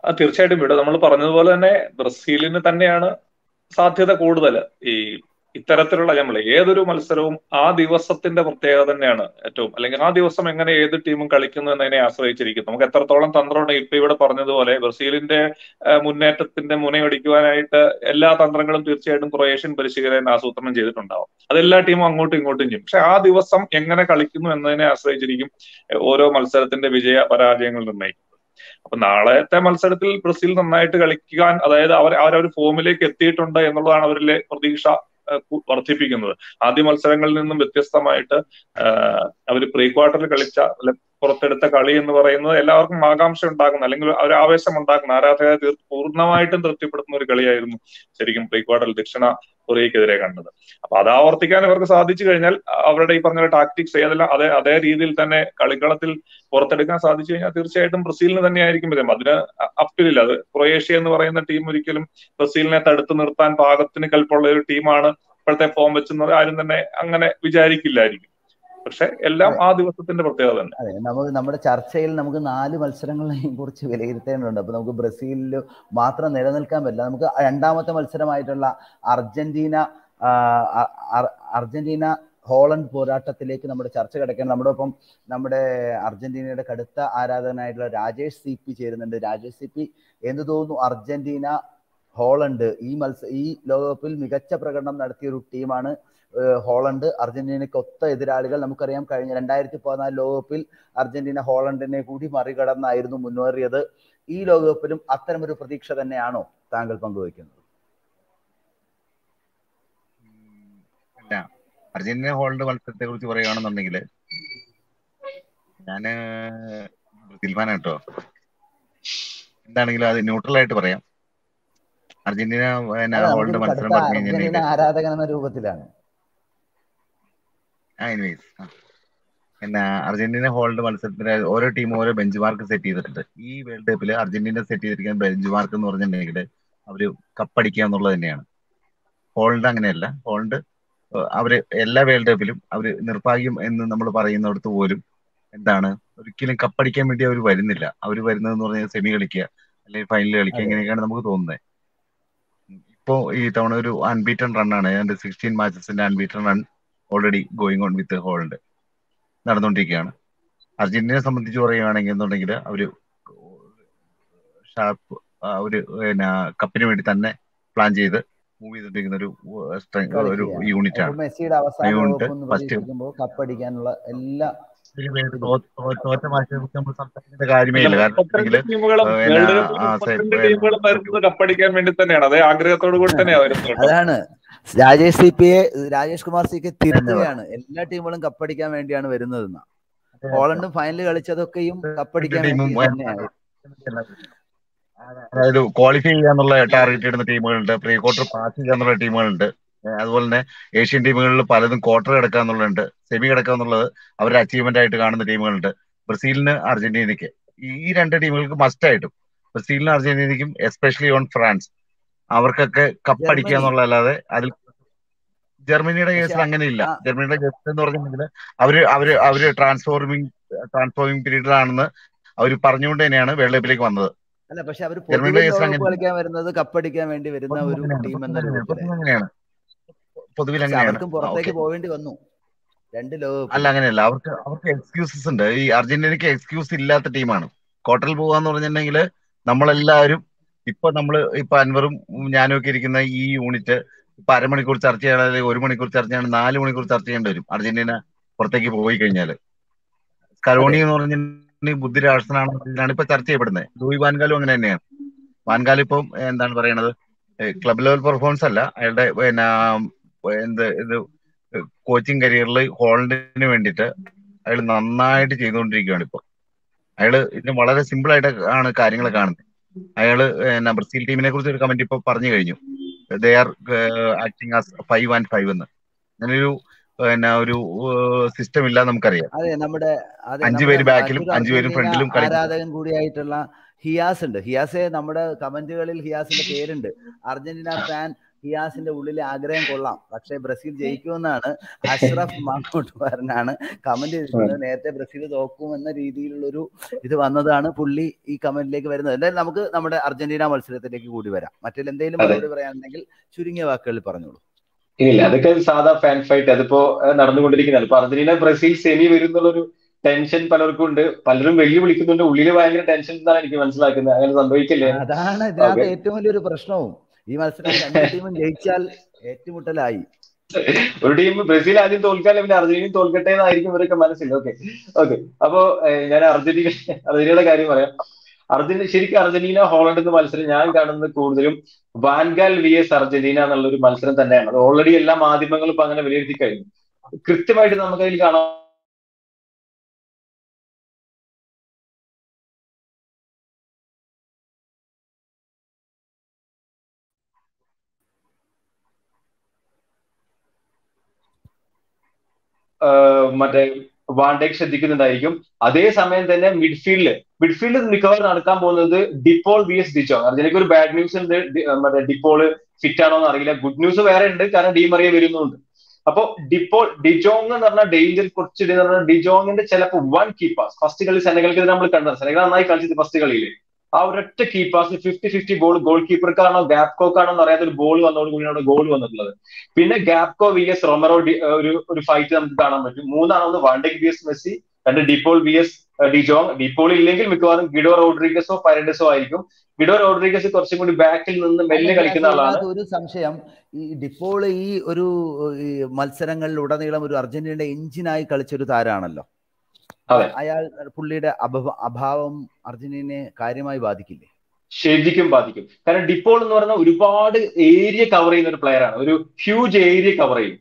തീർച്ചയായിട്ടും ഇവിടെ നമ്മൾ പറഞ്ഞതുപോലെ തന്നെ ബ്രസീലിന് തന്നെയാണ് സാധ്യത കൂടുതൽ. ഈ ഇത്തരത്തിലുള്ള നമ്മൾ ഏതൊരു മത്സരവും ആ ദിവസത്തിന്റെ പ്രത്യേകത തന്നെയാണ് ഏറ്റവും, അല്ലെങ്കിൽ ആ ദിവസം എങ്ങനെ ഏത് ടീമും കളിക്കുന്നു എന്നതിനെ ആശ്രയിച്ചിരിക്കും. നമുക്ക് എത്രത്തോളം തന്ത്രമുണ്ട്. ഇപ്പൊ ഇവിടെ പറഞ്ഞതുപോലെ ബ്രസീലിന്റെ മുന്നേറ്റത്തിന്റെ മുനയൊടിക്കുവാനായിട്ട് എല്ലാ തന്ത്രങ്ങളും തീർച്ചയായിട്ടും ക്രൊയേഷ്യൻ പരിശീലകൻ ആസൂത്രണം ചെയ്തിട്ടുണ്ടാവും. അതെല്ലാ ടീമും അങ്ങോട്ടും ഇങ്ങോട്ടും ചെയ്യും. പക്ഷെ ആ ദിവസം എങ്ങനെ കളിക്കുന്നു എന്നതിനെ ആശ്രയിച്ചിരിക്കും ഓരോ മത്സരത്തിന്റെ വിജയ പരാജയങ്ങൾ നിർണ്ണയിക്കും. അപ്പൊ നാളത്തെ മത്സരത്തിൽ ബ്രസീൽ നന്നായിട്ട് കളിക്കാൻ, അതായത് അവരൊരു ഫോമിലേക്ക് എത്തിയിട്ടുണ്ട് എന്നുള്ളതാണ് അവരിലെ പ്രതീക്ഷ വർദ്ധിപ്പിക്കുന്നത്. ആദ്യ മത്സരങ്ങളിൽ നിന്നും വ്യത്യസ്തമായിട്ട് അവർ പ്രീ ക്വാർട്ടറിൽ കളിച്ച പുറത്തെടുത്ത കളി എന്ന് പറയുന്നത് എല്ലാവർക്കും ആകാംക്ഷ ഉണ്ടാക്കുന്ന, അല്ലെങ്കിൽ ഒരു ആവേശം ഉണ്ടാക്കുന്ന, ആരാധകരെ പൂർണ്ണമായിട്ടും തൃപ്തിപ്പെടുത്തുന്ന ഒരു കളിയായിരുന്നു ശരിക്കും പ്രീ ക്വാർട്ടറിൽ ദക്ഷിണ കൊറിയക്കെതിരെ കണ്ടത്. അപ്പൊ അത് ആവർത്തിക്കാൻ ഇവർക്ക് സാധിച്ചു കഴിഞ്ഞാൽ, അവരുടെ ഈ പറഞ്ഞ ടാക്ടിക്സ് ഏതെല്ലാം അതേ രീതിയിൽ തന്നെ കളിക്കളത്തിൽ പുറത്തെടുക്കാൻ സാധിച്ചു കഴിഞ്ഞാൽ തീർച്ചയായിട്ടും ബ്രസീലിന് തന്നെയായിരിക്കും വിജയം. അതിന് അപ്പീലില്ല. അത് ക്രൊയേഷ്യ എന്ന് പറയുന്ന ടീം ഒരിക്കലും ബ്രസീലിനെ തടുത്തു നിർത്താൻ പാകത്തിന് കൽപ്പുള്ള ഒരു ടീമാണ് ഇപ്പോഴത്തെ ഫോം വെച്ചെന്നത് ആരും തന്നെ അങ്ങനെ വിചാരിക്കില്ലായിരിക്കും. പക്ഷെ എല്ലാം ആ ദിവസത്തിന്റെ പ്രത്യേകത തന്നെ. അതെ, നമുക്ക് നമ്മുടെ ചർച്ചയിൽ നമുക്ക് 4 മത്സരങ്ങളെയും കുറിച്ച് വിലയിരുത്തേണ്ടതുണ്ട്. അപ്പൊ നമുക്ക് ബ്രസീലിൽ മാത്രം നിലനിൽക്കാൻ പറ്റില്ല. നമുക്ക് രണ്ടാമത്തെ മത്സരമായിട്ടുള്ള അർജന്റീന ഹോളണ്ട് പോരാട്ടത്തിലേക്ക് നമ്മുടെ ചർച്ച കിടക്കണം. നമ്മുടെ ഒപ്പം നമ്മുടെ അർജന്റീനയുടെ കടുത്ത ആരാധകനായിട്ടുള്ള രാജേഷ് CP ചേരുന്നുണ്ട്. രാജേഷ് CP, എന്ത് തോന്നുന്നു? അർജന്റീന ഹോളണ്ട് ഈ ലോകകപ്പിൽ മികച്ച പ്രകടനം നടത്തിയ ഒരു ടീമാണ് ഹോളണ്ട്. അർജന്റീനയ്ക്ക് ഒത്ത എതിരാളികൾ. നമുക്കറിയാം, കഴിഞ്ഞ 2014 ലോകകപ്പിൽ അർജന്റീന ഹോളണ്ടിനെ കൂടി മറികടന്നായിരുന്നു മുന്നേറിയത്. ഈ ലോകകപ്പിലും അത്തരമൊരു പ്രതീക്ഷ തന്നെയാണോ താങ്കൾ പങ്കുവയ്ക്കുന്നത്? അല്ല, അർജന്റീന ഹോളണ്ട് മത്സരത്തെ കുറിച്ച് പറയുകയാണെന്നുണ്ടെങ്കിൽ ഞാന് ബ്രസീൽ ഫാൻ കേട്ടോ. എന്താണെങ്കിലും അത് ന്യൂട്രൽ ആയിട്ട് പറയാം. അർജന്റീന ഹോളണ്ട് മത്സരം പറഞ്ഞു കഴിഞ്ഞാൽ ആരാധകൻ എന്ന രൂപത്തിലാണ്. അർജന്റീന ഹോളണ്ട് മത്സരത്തിന് ഓരോ ടീമും ഓരോ ബെഞ്ച് മാർക്ക് സെറ്റ് ചെയ്തിട്ടുണ്ട്. ഈ വേൾഡ് കപ്പിൽ അർജന്റീന സെറ്റ് ചെയ്തിരിക്കുന്ന ബെഞ്ച് മാർക്ക് എന്ന് പറഞ്ഞിട്ടുണ്ടെങ്കിൽ അവര് കപ്പടിക്കുക എന്നുള്ളത് തന്നെയാണ്. ഹോളണ്ട് അങ്ങനെയല്ല. ഹോളണ്ട് അവര് എല്ലാ വേൾഡ് കപ്പിലും അവര് നിർഭാഗ്യം എന്ന് നമ്മൾ പറയുന്നിടത്ത് പോലും ഒരിക്കലും കപ്പടിക്കാൻ വേണ്ടി അവർ വരുന്നില്ല. അവർ വരുന്നതെന്ന് പറഞ്ഞാൽ സെമി കളിക്കുക അല്ലെങ്കിൽ ഫൈനൽ കളിക്കുക, ഇങ്ങനെയൊക്കെയാണ് നമുക്ക് തോന്നുന്നത്. ഇപ്പോ ഈ തവണ ഒരു അൺബീറ്റൺ റണ്ണാണ്. 16 മാച്ചസിന്റെ unbeaten run already going on with Holland നടന്നുകൊണ്ടിരിക്കുകയാണ്. അർജന്റീനയെ സംബന്ധിച്ച് പറയുകയാണെങ്കിൽ എന്നുണ്ടെങ്കിൽ അവര് കപ്പിന് വേണ്ടി തന്നെ പ്ലാൻ ചെയ്ത് മൂവ് ചെയ്തിട്ടിരിക്കുന്ന ഒരു യൂണിറ്റ് ആണ്. കപ്പടിക്കാനുള്ള എല്ലാ തോറ്റ മാച്ചിനെ കുറിച്ച് നമ്മൾ സംസാരിക്കേണ്ട കാര്യമേ ഇല്ല. കപ്പടിക്കാൻ വേണ്ടി തന്നെയാണ്, അതേ ആഗ്രഹത്തോടു കൂടി തന്നെയാണ്. അതാണ് രാജേഷ് കുമാർ CK തിരുത്തുകയാണ്. എല്ലാ ടീമുകളും കപ്പടിക്കാൻ വേണ്ടിയാണ് വരുന്നതെന്ന്. ഹോളണ്ടും ഫൈനൽ കളിച്ചതൊക്കെയും കപ്പടിക്കാൻ വേണ്ടി. അതായത് ക്വാളിഫൈ ചെയ്യാന്നുള്ള ടാർഗറ്റ് ഇടുന്ന ടീമുകളുണ്ട്, പ്രീ ക്വാർട്ടർ പാസ് ചെയ്യാന്നുള്ള ടീമുകളുണ്ട്. അതുപോലെ തന്നെ ഏഷ്യൻ ടീമുകളിൽ പലതും ക്വാർട്ടർ കിടക്കാന്നുള്ളുണ്ട്, സെമി കിടക്കാന്നുള്ളത് അവരുടെ അച്ചീവ്മെന്റ് ആയിട്ട് കാണുന്ന ടീമുകളുണ്ട്. ബ്രസീലിന് അർജന്റീനയ്ക്ക് ഈ 2 ടീമുകൾക്ക് മസ്റ്റ് ആയിട്ടും, ബ്രസീലിനും അർജന്റീനയ്ക്കും എസ്പെഷ്യലി ഓൺ ഫ്രാൻസ്, അവർക്കൊക്കെ കപ്പടിക്കുക എന്നുള്ളതല്ലാതെ അതിൽ ജർമ്മനിയുടെ കേസിൽ അങ്ങനെയില്ല. ജർമ്മനിയുടെ കേസിൽ എന്ന് പറഞ്ഞിട്ടുണ്ടെങ്കിൽ അവര് ട്രാൻസ്ഫോർമിംഗ് പീരീഡിലാണെന്ന് അവർ പറഞ്ഞുകൊണ്ട് തന്നെയാണ് വേൾഡ് കപ്പിലേക്ക് വന്നത്. അല്ല, പക്ഷെ അവർ കളിക്കാൻ വരുന്നത് കപ്പടിക്കാൻ വേണ്ടി വരുന്ന ഒരു ടീം അങ്ങനെയാണ്. പൊതുവിൽ അവർക്കും പുറത്തേക്ക് പോവേണ്ടി വന്നു 2 ലോകകപ്പ്. അല്ല, അങ്ങനെയല്ല. അവർക്ക് എക്സ്ക്യൂസസ് ഉണ്ട്. ഈ അർജന്റീനയ്ക്ക് എക്സ്ക്യൂസ് ഇല്ലാത്ത ടീമാണ്. ക്വാർട്ടറിൽ പോകാന്ന് പറഞ്ഞിട്ടുണ്ടെങ്കിൽ നമ്മളെല്ലാവരും ഇപ്പൊ അൻവറും ഞാനും ഒക്കെ ഇരിക്കുന്ന ഈ യൂണിറ്റ് ഇപ്പൊ അരമണിക്കൂർ ചർച്ച ചെയ്യണം, അല്ലെങ്കിൽ 1 മണിക്കൂർ ചർച്ച ചെയ്യണം, 4 മണിക്കൂർ ചർച്ച ചെയ്യേണ്ടി വരും അർജന്റീന പുറത്തേക്ക് പോയി കഴിഞ്ഞാൽ. സ്കലോണി എന്ന് പറഞ്ഞിട്ടുണ്ടെങ്കിൽ ബുദ്ധിരാഷ്ട്രനാണ് ഇപ്പൊ ചർച്ച ചെയ്യപ്പെടുന്നത്. ലൂയി വാൻഗാലും അങ്ങനെ തന്നെയാണ്. വാൻഗാൽ ഇപ്പം പറയണത് ക്ലബ് ലെവൽ പെർഫോമൻസ് അല്ല, അയാളുടെ കോച്ചിങ് കരിയറിൽ ഹോളണ്ടിന് വേണ്ടിയിട്ട് അയാൾ നന്നായിട്ട് ചെയ്തുകൊണ്ടിരിക്കുകയാണ്. ഇപ്പൊ അയാള് ഇതിന് വളരെ സിമ്പിൾ ആയിട്ട് ആണ് കാര്യങ്ങൾ കാണുന്നത്. അയാള് ബ്രസീൽ ടീമിനെ കുറിച്ച് ഒരു കമന്റ് ഇപ്പൊ പറഞ്ഞു കഴിഞ്ഞു. They are acting as 5 and 5 എന്ന്. അങ്ങനൊരു ഒരു സിസ്റ്റം ഇല്ല നമുക്കറിയാം. 5 പേര് ബാക്കിലും 5 പേരും ഫ്രണ്ടിലും ആരാധകൻ കൂടിയായിട്ടുള്ള ഹിയാസ് ഉണ്ട്. ഹിയാസെ നമ്മുടെ കമന്റുകളിൽ ഹിയാസിന്റെ പേരുണ്ട്. അർജന്റീന ഫാൻ ഹിയാസിന്റെ ഉള്ളിലെ ആഗ്രഹം കൊള്ളാം, പക്ഷേ ബ്രസീൽ ജയിക്കുമെന്നാണ് അഷ്റഫ് മാങ്ങോട്ടുകാരനാണ് കമന്റ് ചെയ്തിരിക്കുന്നത്. നേരത്തെ ബ്രസീൽ തോക്കുമെന്ന രീതിയിലുള്ളൊരു ഇത് വന്നതാണ് പുള്ളി ഈ കമന്റിലേക്ക് വരുന്നത്. എന്തായാലും നമുക്ക് നമ്മുടെ അർജന്റീന മത്സരത്തിലേക്ക് കൂടി വരാം. മറ്റേതെന്തെങ്കിലും മറുപടി പറയാനുണ്ടെങ്കിൽ ചുരുങ്ങിയ വാക്കുകളിൽ പറഞ്ഞോളൂ. ഇല്ല, അതൊക്കെ സാധാ ഫാൻ ഫൈറ്റ്, അതിപ്പോ നടന്നുകൊണ്ടിരിക്കുന്നതാണ്. ഇപ്പൊ അർജന്റീന ബ്രസീൽ സെമി വരുന്നുള്ളൊരു ടെൻഷൻ പലർക്കും ഉണ്ട്, പലരും വെല്ലുവിളിക്കുന്നുണ്ട്. ഉള്ളിൽ ഭയങ്കര ടെൻഷൻ എന്നാണ് എനിക്ക് മനസ്സിലാക്കുന്നത്. അങ്ങനെ സംഭവിക്കില്ലേ? അതാണ് ഇതിനകത്ത് ഏറ്റവും വലിയൊരു പ്രശ്നവും. ഈ മത്സരം രണ്ട് ടീമും ജയിച്ചാൽ ഏറ്റുമുട്ടലായി. ഒരു ടീം ബ്രസീൽ ആദ്യം തോൽക്കാൻ, പിന്നെ അർജന്റീന തോൽക്കട്ടെ എന്നായിരിക്കും ഇവരൊക്കെ മനസ്സിൽ. ഓക്കെ. അപ്പോ ഞാൻ അർജന്റീനയുടെ കാര്യം പറയാം. ശരിക്കും അർജന്റീന ഹോളണ്ട് എന്ന മത്സരം ഞാൻ കാണുന്നത് കൂടുതലും വാൻഗാൽ vs അർജന്റീന എന്നുള്ളൊരു മത്സരം തന്നെയാണ്. അത് ഓൾറെഡി എല്ലാ മാധ്യമങ്ങളും ഇപ്പൊ അങ്ങനെ വിലയിരുത്തി കഴിഞ്ഞു. കൃത്യമായിട്ട് നമുക്കതിൽ കാണാം മറ്റേ വാൻഡേക്ക് ശ്രദ്ധിക്കുന്നുണ്ടായിരിക്കും. അതേസമയം തന്നെ മിഡ്ഫീൽഡ് മിക്കവാറും നടക്കാൻ പോകുന്നത് ഡിപ്പോൾ vs ഡിജോങ്. അർജന്റീനയ്ക്ക് ഒരു ബാഡ് ന്യൂസ് ഉണ്ട്, മറ്റേ ഡിപ്പോള് ഫിറ്റ് ആണോ എന്ന് അറിയില്ല. ഗുഡ് ന്യൂസ് വേറെ ഉണ്ട്, കാരണം ഡി മറിയ വരുന്നുണ്ട്. അപ്പൊ ഡിജോങ് എന്ന് പറഞ്ഞാൽ ഡേഞ്ചർ കുറച്ചിട്ട് എന്ന് പറഞ്ഞാൽ ഡിജോങ്ങിന്റെ ചിലപ്പോൾ 1 കീ പാസ് ഫസ്റ്റ് കളി സെനഗൽക്ക് നമ്മൾ കണ്ടത്. സെനഗൽ നന്നായി കളിച്ചത് ഫസ്റ്റ് കളിയിൽ. ആ ഒരൊറ്റ കീ പാസ് 50-50 ബോൾ ഗോൾ കീപ്പർക്കാണോ ഗാപ്കോക്കാണോ എന്ന് അറിയാത്ത ഒരു ബോൾ വന്നതോടുകൂടിയാണ് ഗോൾ വന്നിട്ടുള്ളത്. പിന്നെ ഗാപ്കോ vs റൊമറോ ഒരു ഫൈറ്റ് നമുക്ക് കാണാൻ പറ്റും. 3 van Dijk vs Messi, 2 De Paul vs de Jong. De Paul ഇല്ലെങ്കിൽ മിക്കവാറും ഗിഡോ റോഡ്രിഗസോ പരഡസോ ആയിരിക്കും. ഗിഡോ റോഡ്രിഗസ് കുറച്ചും കൂടി ബാക്കിൽ നിന്ന് മെല്ലെ കളിക്കുന്ന ആളാണ്. ഒരു സംശയം, ഈ ഡിപ്പോൾ ഈ ഒരു മത്സരങ്ങളിൽ ഉടനീളം ഒരു അർജന്റീനയുടെ എഞ്ചിനായി കളിച്ചൊരു താരമാണല്ലോ. അയാൾ പുള്ളിയുടെ അഭാവം അർജന്റീനയെ കാര്യമായി ബാധിക്കില്ലേ? ശരിക്കും ബാധിക്കും. കാരണം ഡിപ്പോൾ എന്ന് പറഞ്ഞാൽ ഒരുപാട് ഏരിയ കവർ ചെയ്യുന്ന ഒരു പ്ലെയർ ആണ്. ഒരു ഹ്യൂജ് ഏരിയ കവർ ചെയ്യും.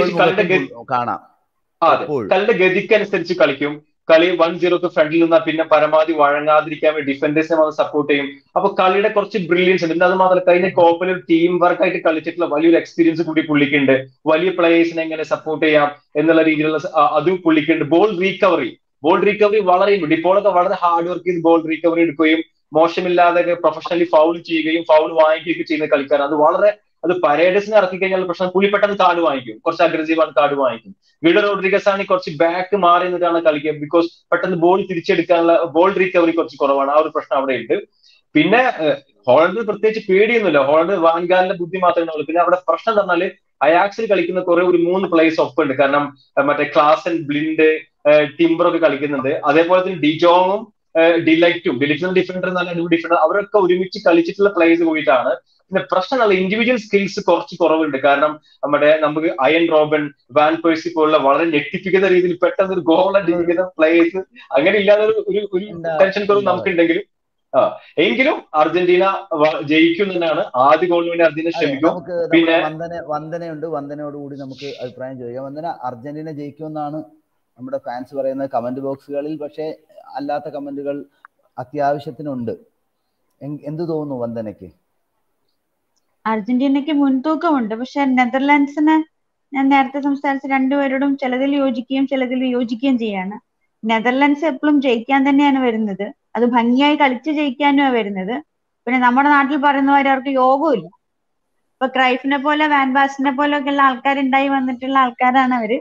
കളിയുടെ ഗതിക്കനുസരിച്ച് കളിക്കും. കളി 1-0 ഫ്രണ്ടിൽ നിന്നാൽ പിന്നെ പരമാവധി വഴങ്ങാതിരിക്കാൻ വേണ്ടി ഡിഫൻഡേഴ്സിനെ വന്ന് സപ്പോർട്ട് ചെയ്യും. അപ്പൊ കളിയുടെ കുറച്ച് ബ്രില്യൻസ് ഉണ്ട്. പിന്നെ അത് മാത്രമല്ല കഴിഞ്ഞ കോപ്പിൽ ഒരു ടീം വർക്കായിട്ട് കളിച്ചിട്ടുള്ള വലിയൊരു എക്സ്പീരിയൻസ് കൂടി പുള്ളിക്കുണ്ട്. വലിയ പ്ലേയേഴ്സിനെ എങ്ങനെ സപ്പോർട്ട് ചെയ്യാം എന്നുള്ള രീതിയിലുള്ള അതും പുള്ളിക്കുണ്ട്. ബോൾ റീകവറി വളരെ ഡിപ്പോളൊക്കെ വളരെ ഹാർഡ് വർക്ക് ചെയ്ത് ബോൾ റീകവറി എടുക്കുകയും മോശമില്ലാതെ പ്രൊഫഷണലി ഫൗൾ ചെയ്യുകയും ഫൗൾ വാങ്ങിക്കുകയൊക്കെ ചെയ്യുന്ന കളിക്കാരാണ്. അത് പരേഡസിനെ ഇറക്കി കഴിഞ്ഞാൽ പ്രശ്നം, പുള്ളി പെട്ടെന്ന് കാർഡ് വാങ്ങിക്കും, കുറച്ച് അഗ്രസീവാണ് കാർഡ് വാങ്ങിക്കും. ഗിഡോ റോഡ്രിഗസ് ആണ് കുറച്ച് ബാക്ക് മാറി നിന്നിട്ടാണ് കളിക്കുക. ബിക്കോസ് പെട്ടെന്ന് ബോൾ തിരിച്ചെടുക്കാനുള്ള ബോൾ റീകവറി കുറച്ച് കുറവാണ്. ആ ഒരു പ്രശ്നം അവിടെ ഉണ്ട്. പിന്നെ ഹോളണ്ടിൽ പ്രത്യേകിച്ച് പേടിയൊന്നുമില്ല. ഹോളണ്ട് വാൻഗാലിന്റെ ബുദ്ധി മാത്രമേ ഉള്ളൂ. പിന്നെ അവിടെ പ്രശ്നം എന്ന് പറഞ്ഞാൽ അയാക്സിൽ കളിക്കുന്ന ഒരു 3 പ്ലേയേഴ്സ് ഒപ്പുണ്ട്. കാരണം മറ്റേ ക്ലാസൻ, ബ്ലിൻഡ്, ടിംബറൊക്കെ കളിക്കുന്നുണ്ട്. അതേപോലെ തന്നെ ഡിജോങ്ങും ഡിലൈറ്റും ഡിഫൻഡർ നല്ല ഡിഫൻഡർ, അവരൊക്കെ ഒരുമിച്ച് കളിച്ചിട്ടുള്ള പ്ലേയേഴ്സ് കൂടിയിട്ടാണ്. പിന്നെ പ്രശ്നമല്ല, ഇൻഡിവിജ്വൽ സ്കിൽസ് കുറച്ച് കുറവുണ്ട്. കാരണം നമുക്ക് അയൻ റോബൻ, വാൻ പേഴ്സി പോലുള്ള വളരെ ഞെട്ടിപ്പിക്കുന്ന രീതിയിൽ പെട്ടെന്ന് ഒരു ഗോൾ അടിക്കുന്ന പ്ലേയേഴ്സ് അങ്ങനെ ഇല്ലാതെ ഒരു ടെൻഷൻ കുറവ് നമുക്കുണ്ടെങ്കിലും എങ്കിലും അർജന്റീന ജയിക്കും തന്നെയാണ്. ആദ്യ ഗോളിന് വേണ്ടി അർജന്റീന ശ്രമിക്കും. പിന്നെ വന്ദനയോടുകൂടി നമുക്ക് അഭിപ്രായം ചോദിക്കാം. വന്ദന, അർജന്റീന ജയിക്കുമെന്നാണ് നമ്മുടെ ഫാൻസ് പറയുന്നത് കമന്റ് ബോക്സുകളിൽ. പക്ഷേ അല്ലാത്ത കമന്റുകൾ അത്യാവശ്യത്തിനുണ്ട്. എന്ത് തോന്നുന്നു വന്ദനയ്ക്ക്? അർജന്റീനയ്ക്ക് മുൻതൂക്കമുണ്ട്. പക്ഷെ നെതർലാൻഡ്സിന് ഞാൻ നേരത്തെ സംസാരിച്ച രണ്ടുപേരോടും ചിലതിൽ യോജിക്കുകയും ചിലതിൽ യോജിക്കുകയും ചെയ്യാണ്. നെതർലാൻഡ്സ് എപ്പോഴും ജയിക്കാൻ തന്നെയാണ് വരുന്നത്. അത് ഭംഗിയായി കളിച്ച് ജയിക്കാനുമാണ് വരുന്നത്. പിന്നെ നമ്മുടെ നാട്ടിൽ പറയുന്നവരെ അവർക്ക് യോഗമില്ല. ഇപ്പൊ ക്രൈഫിനെ പോലെ വാൻ ബാസിനെ പോലെ ഒക്കെ ഉള്ള ആൾക്കാരുണ്ടായി വന്നിട്ടുള്ള ആൾക്കാരാണ് അവര്.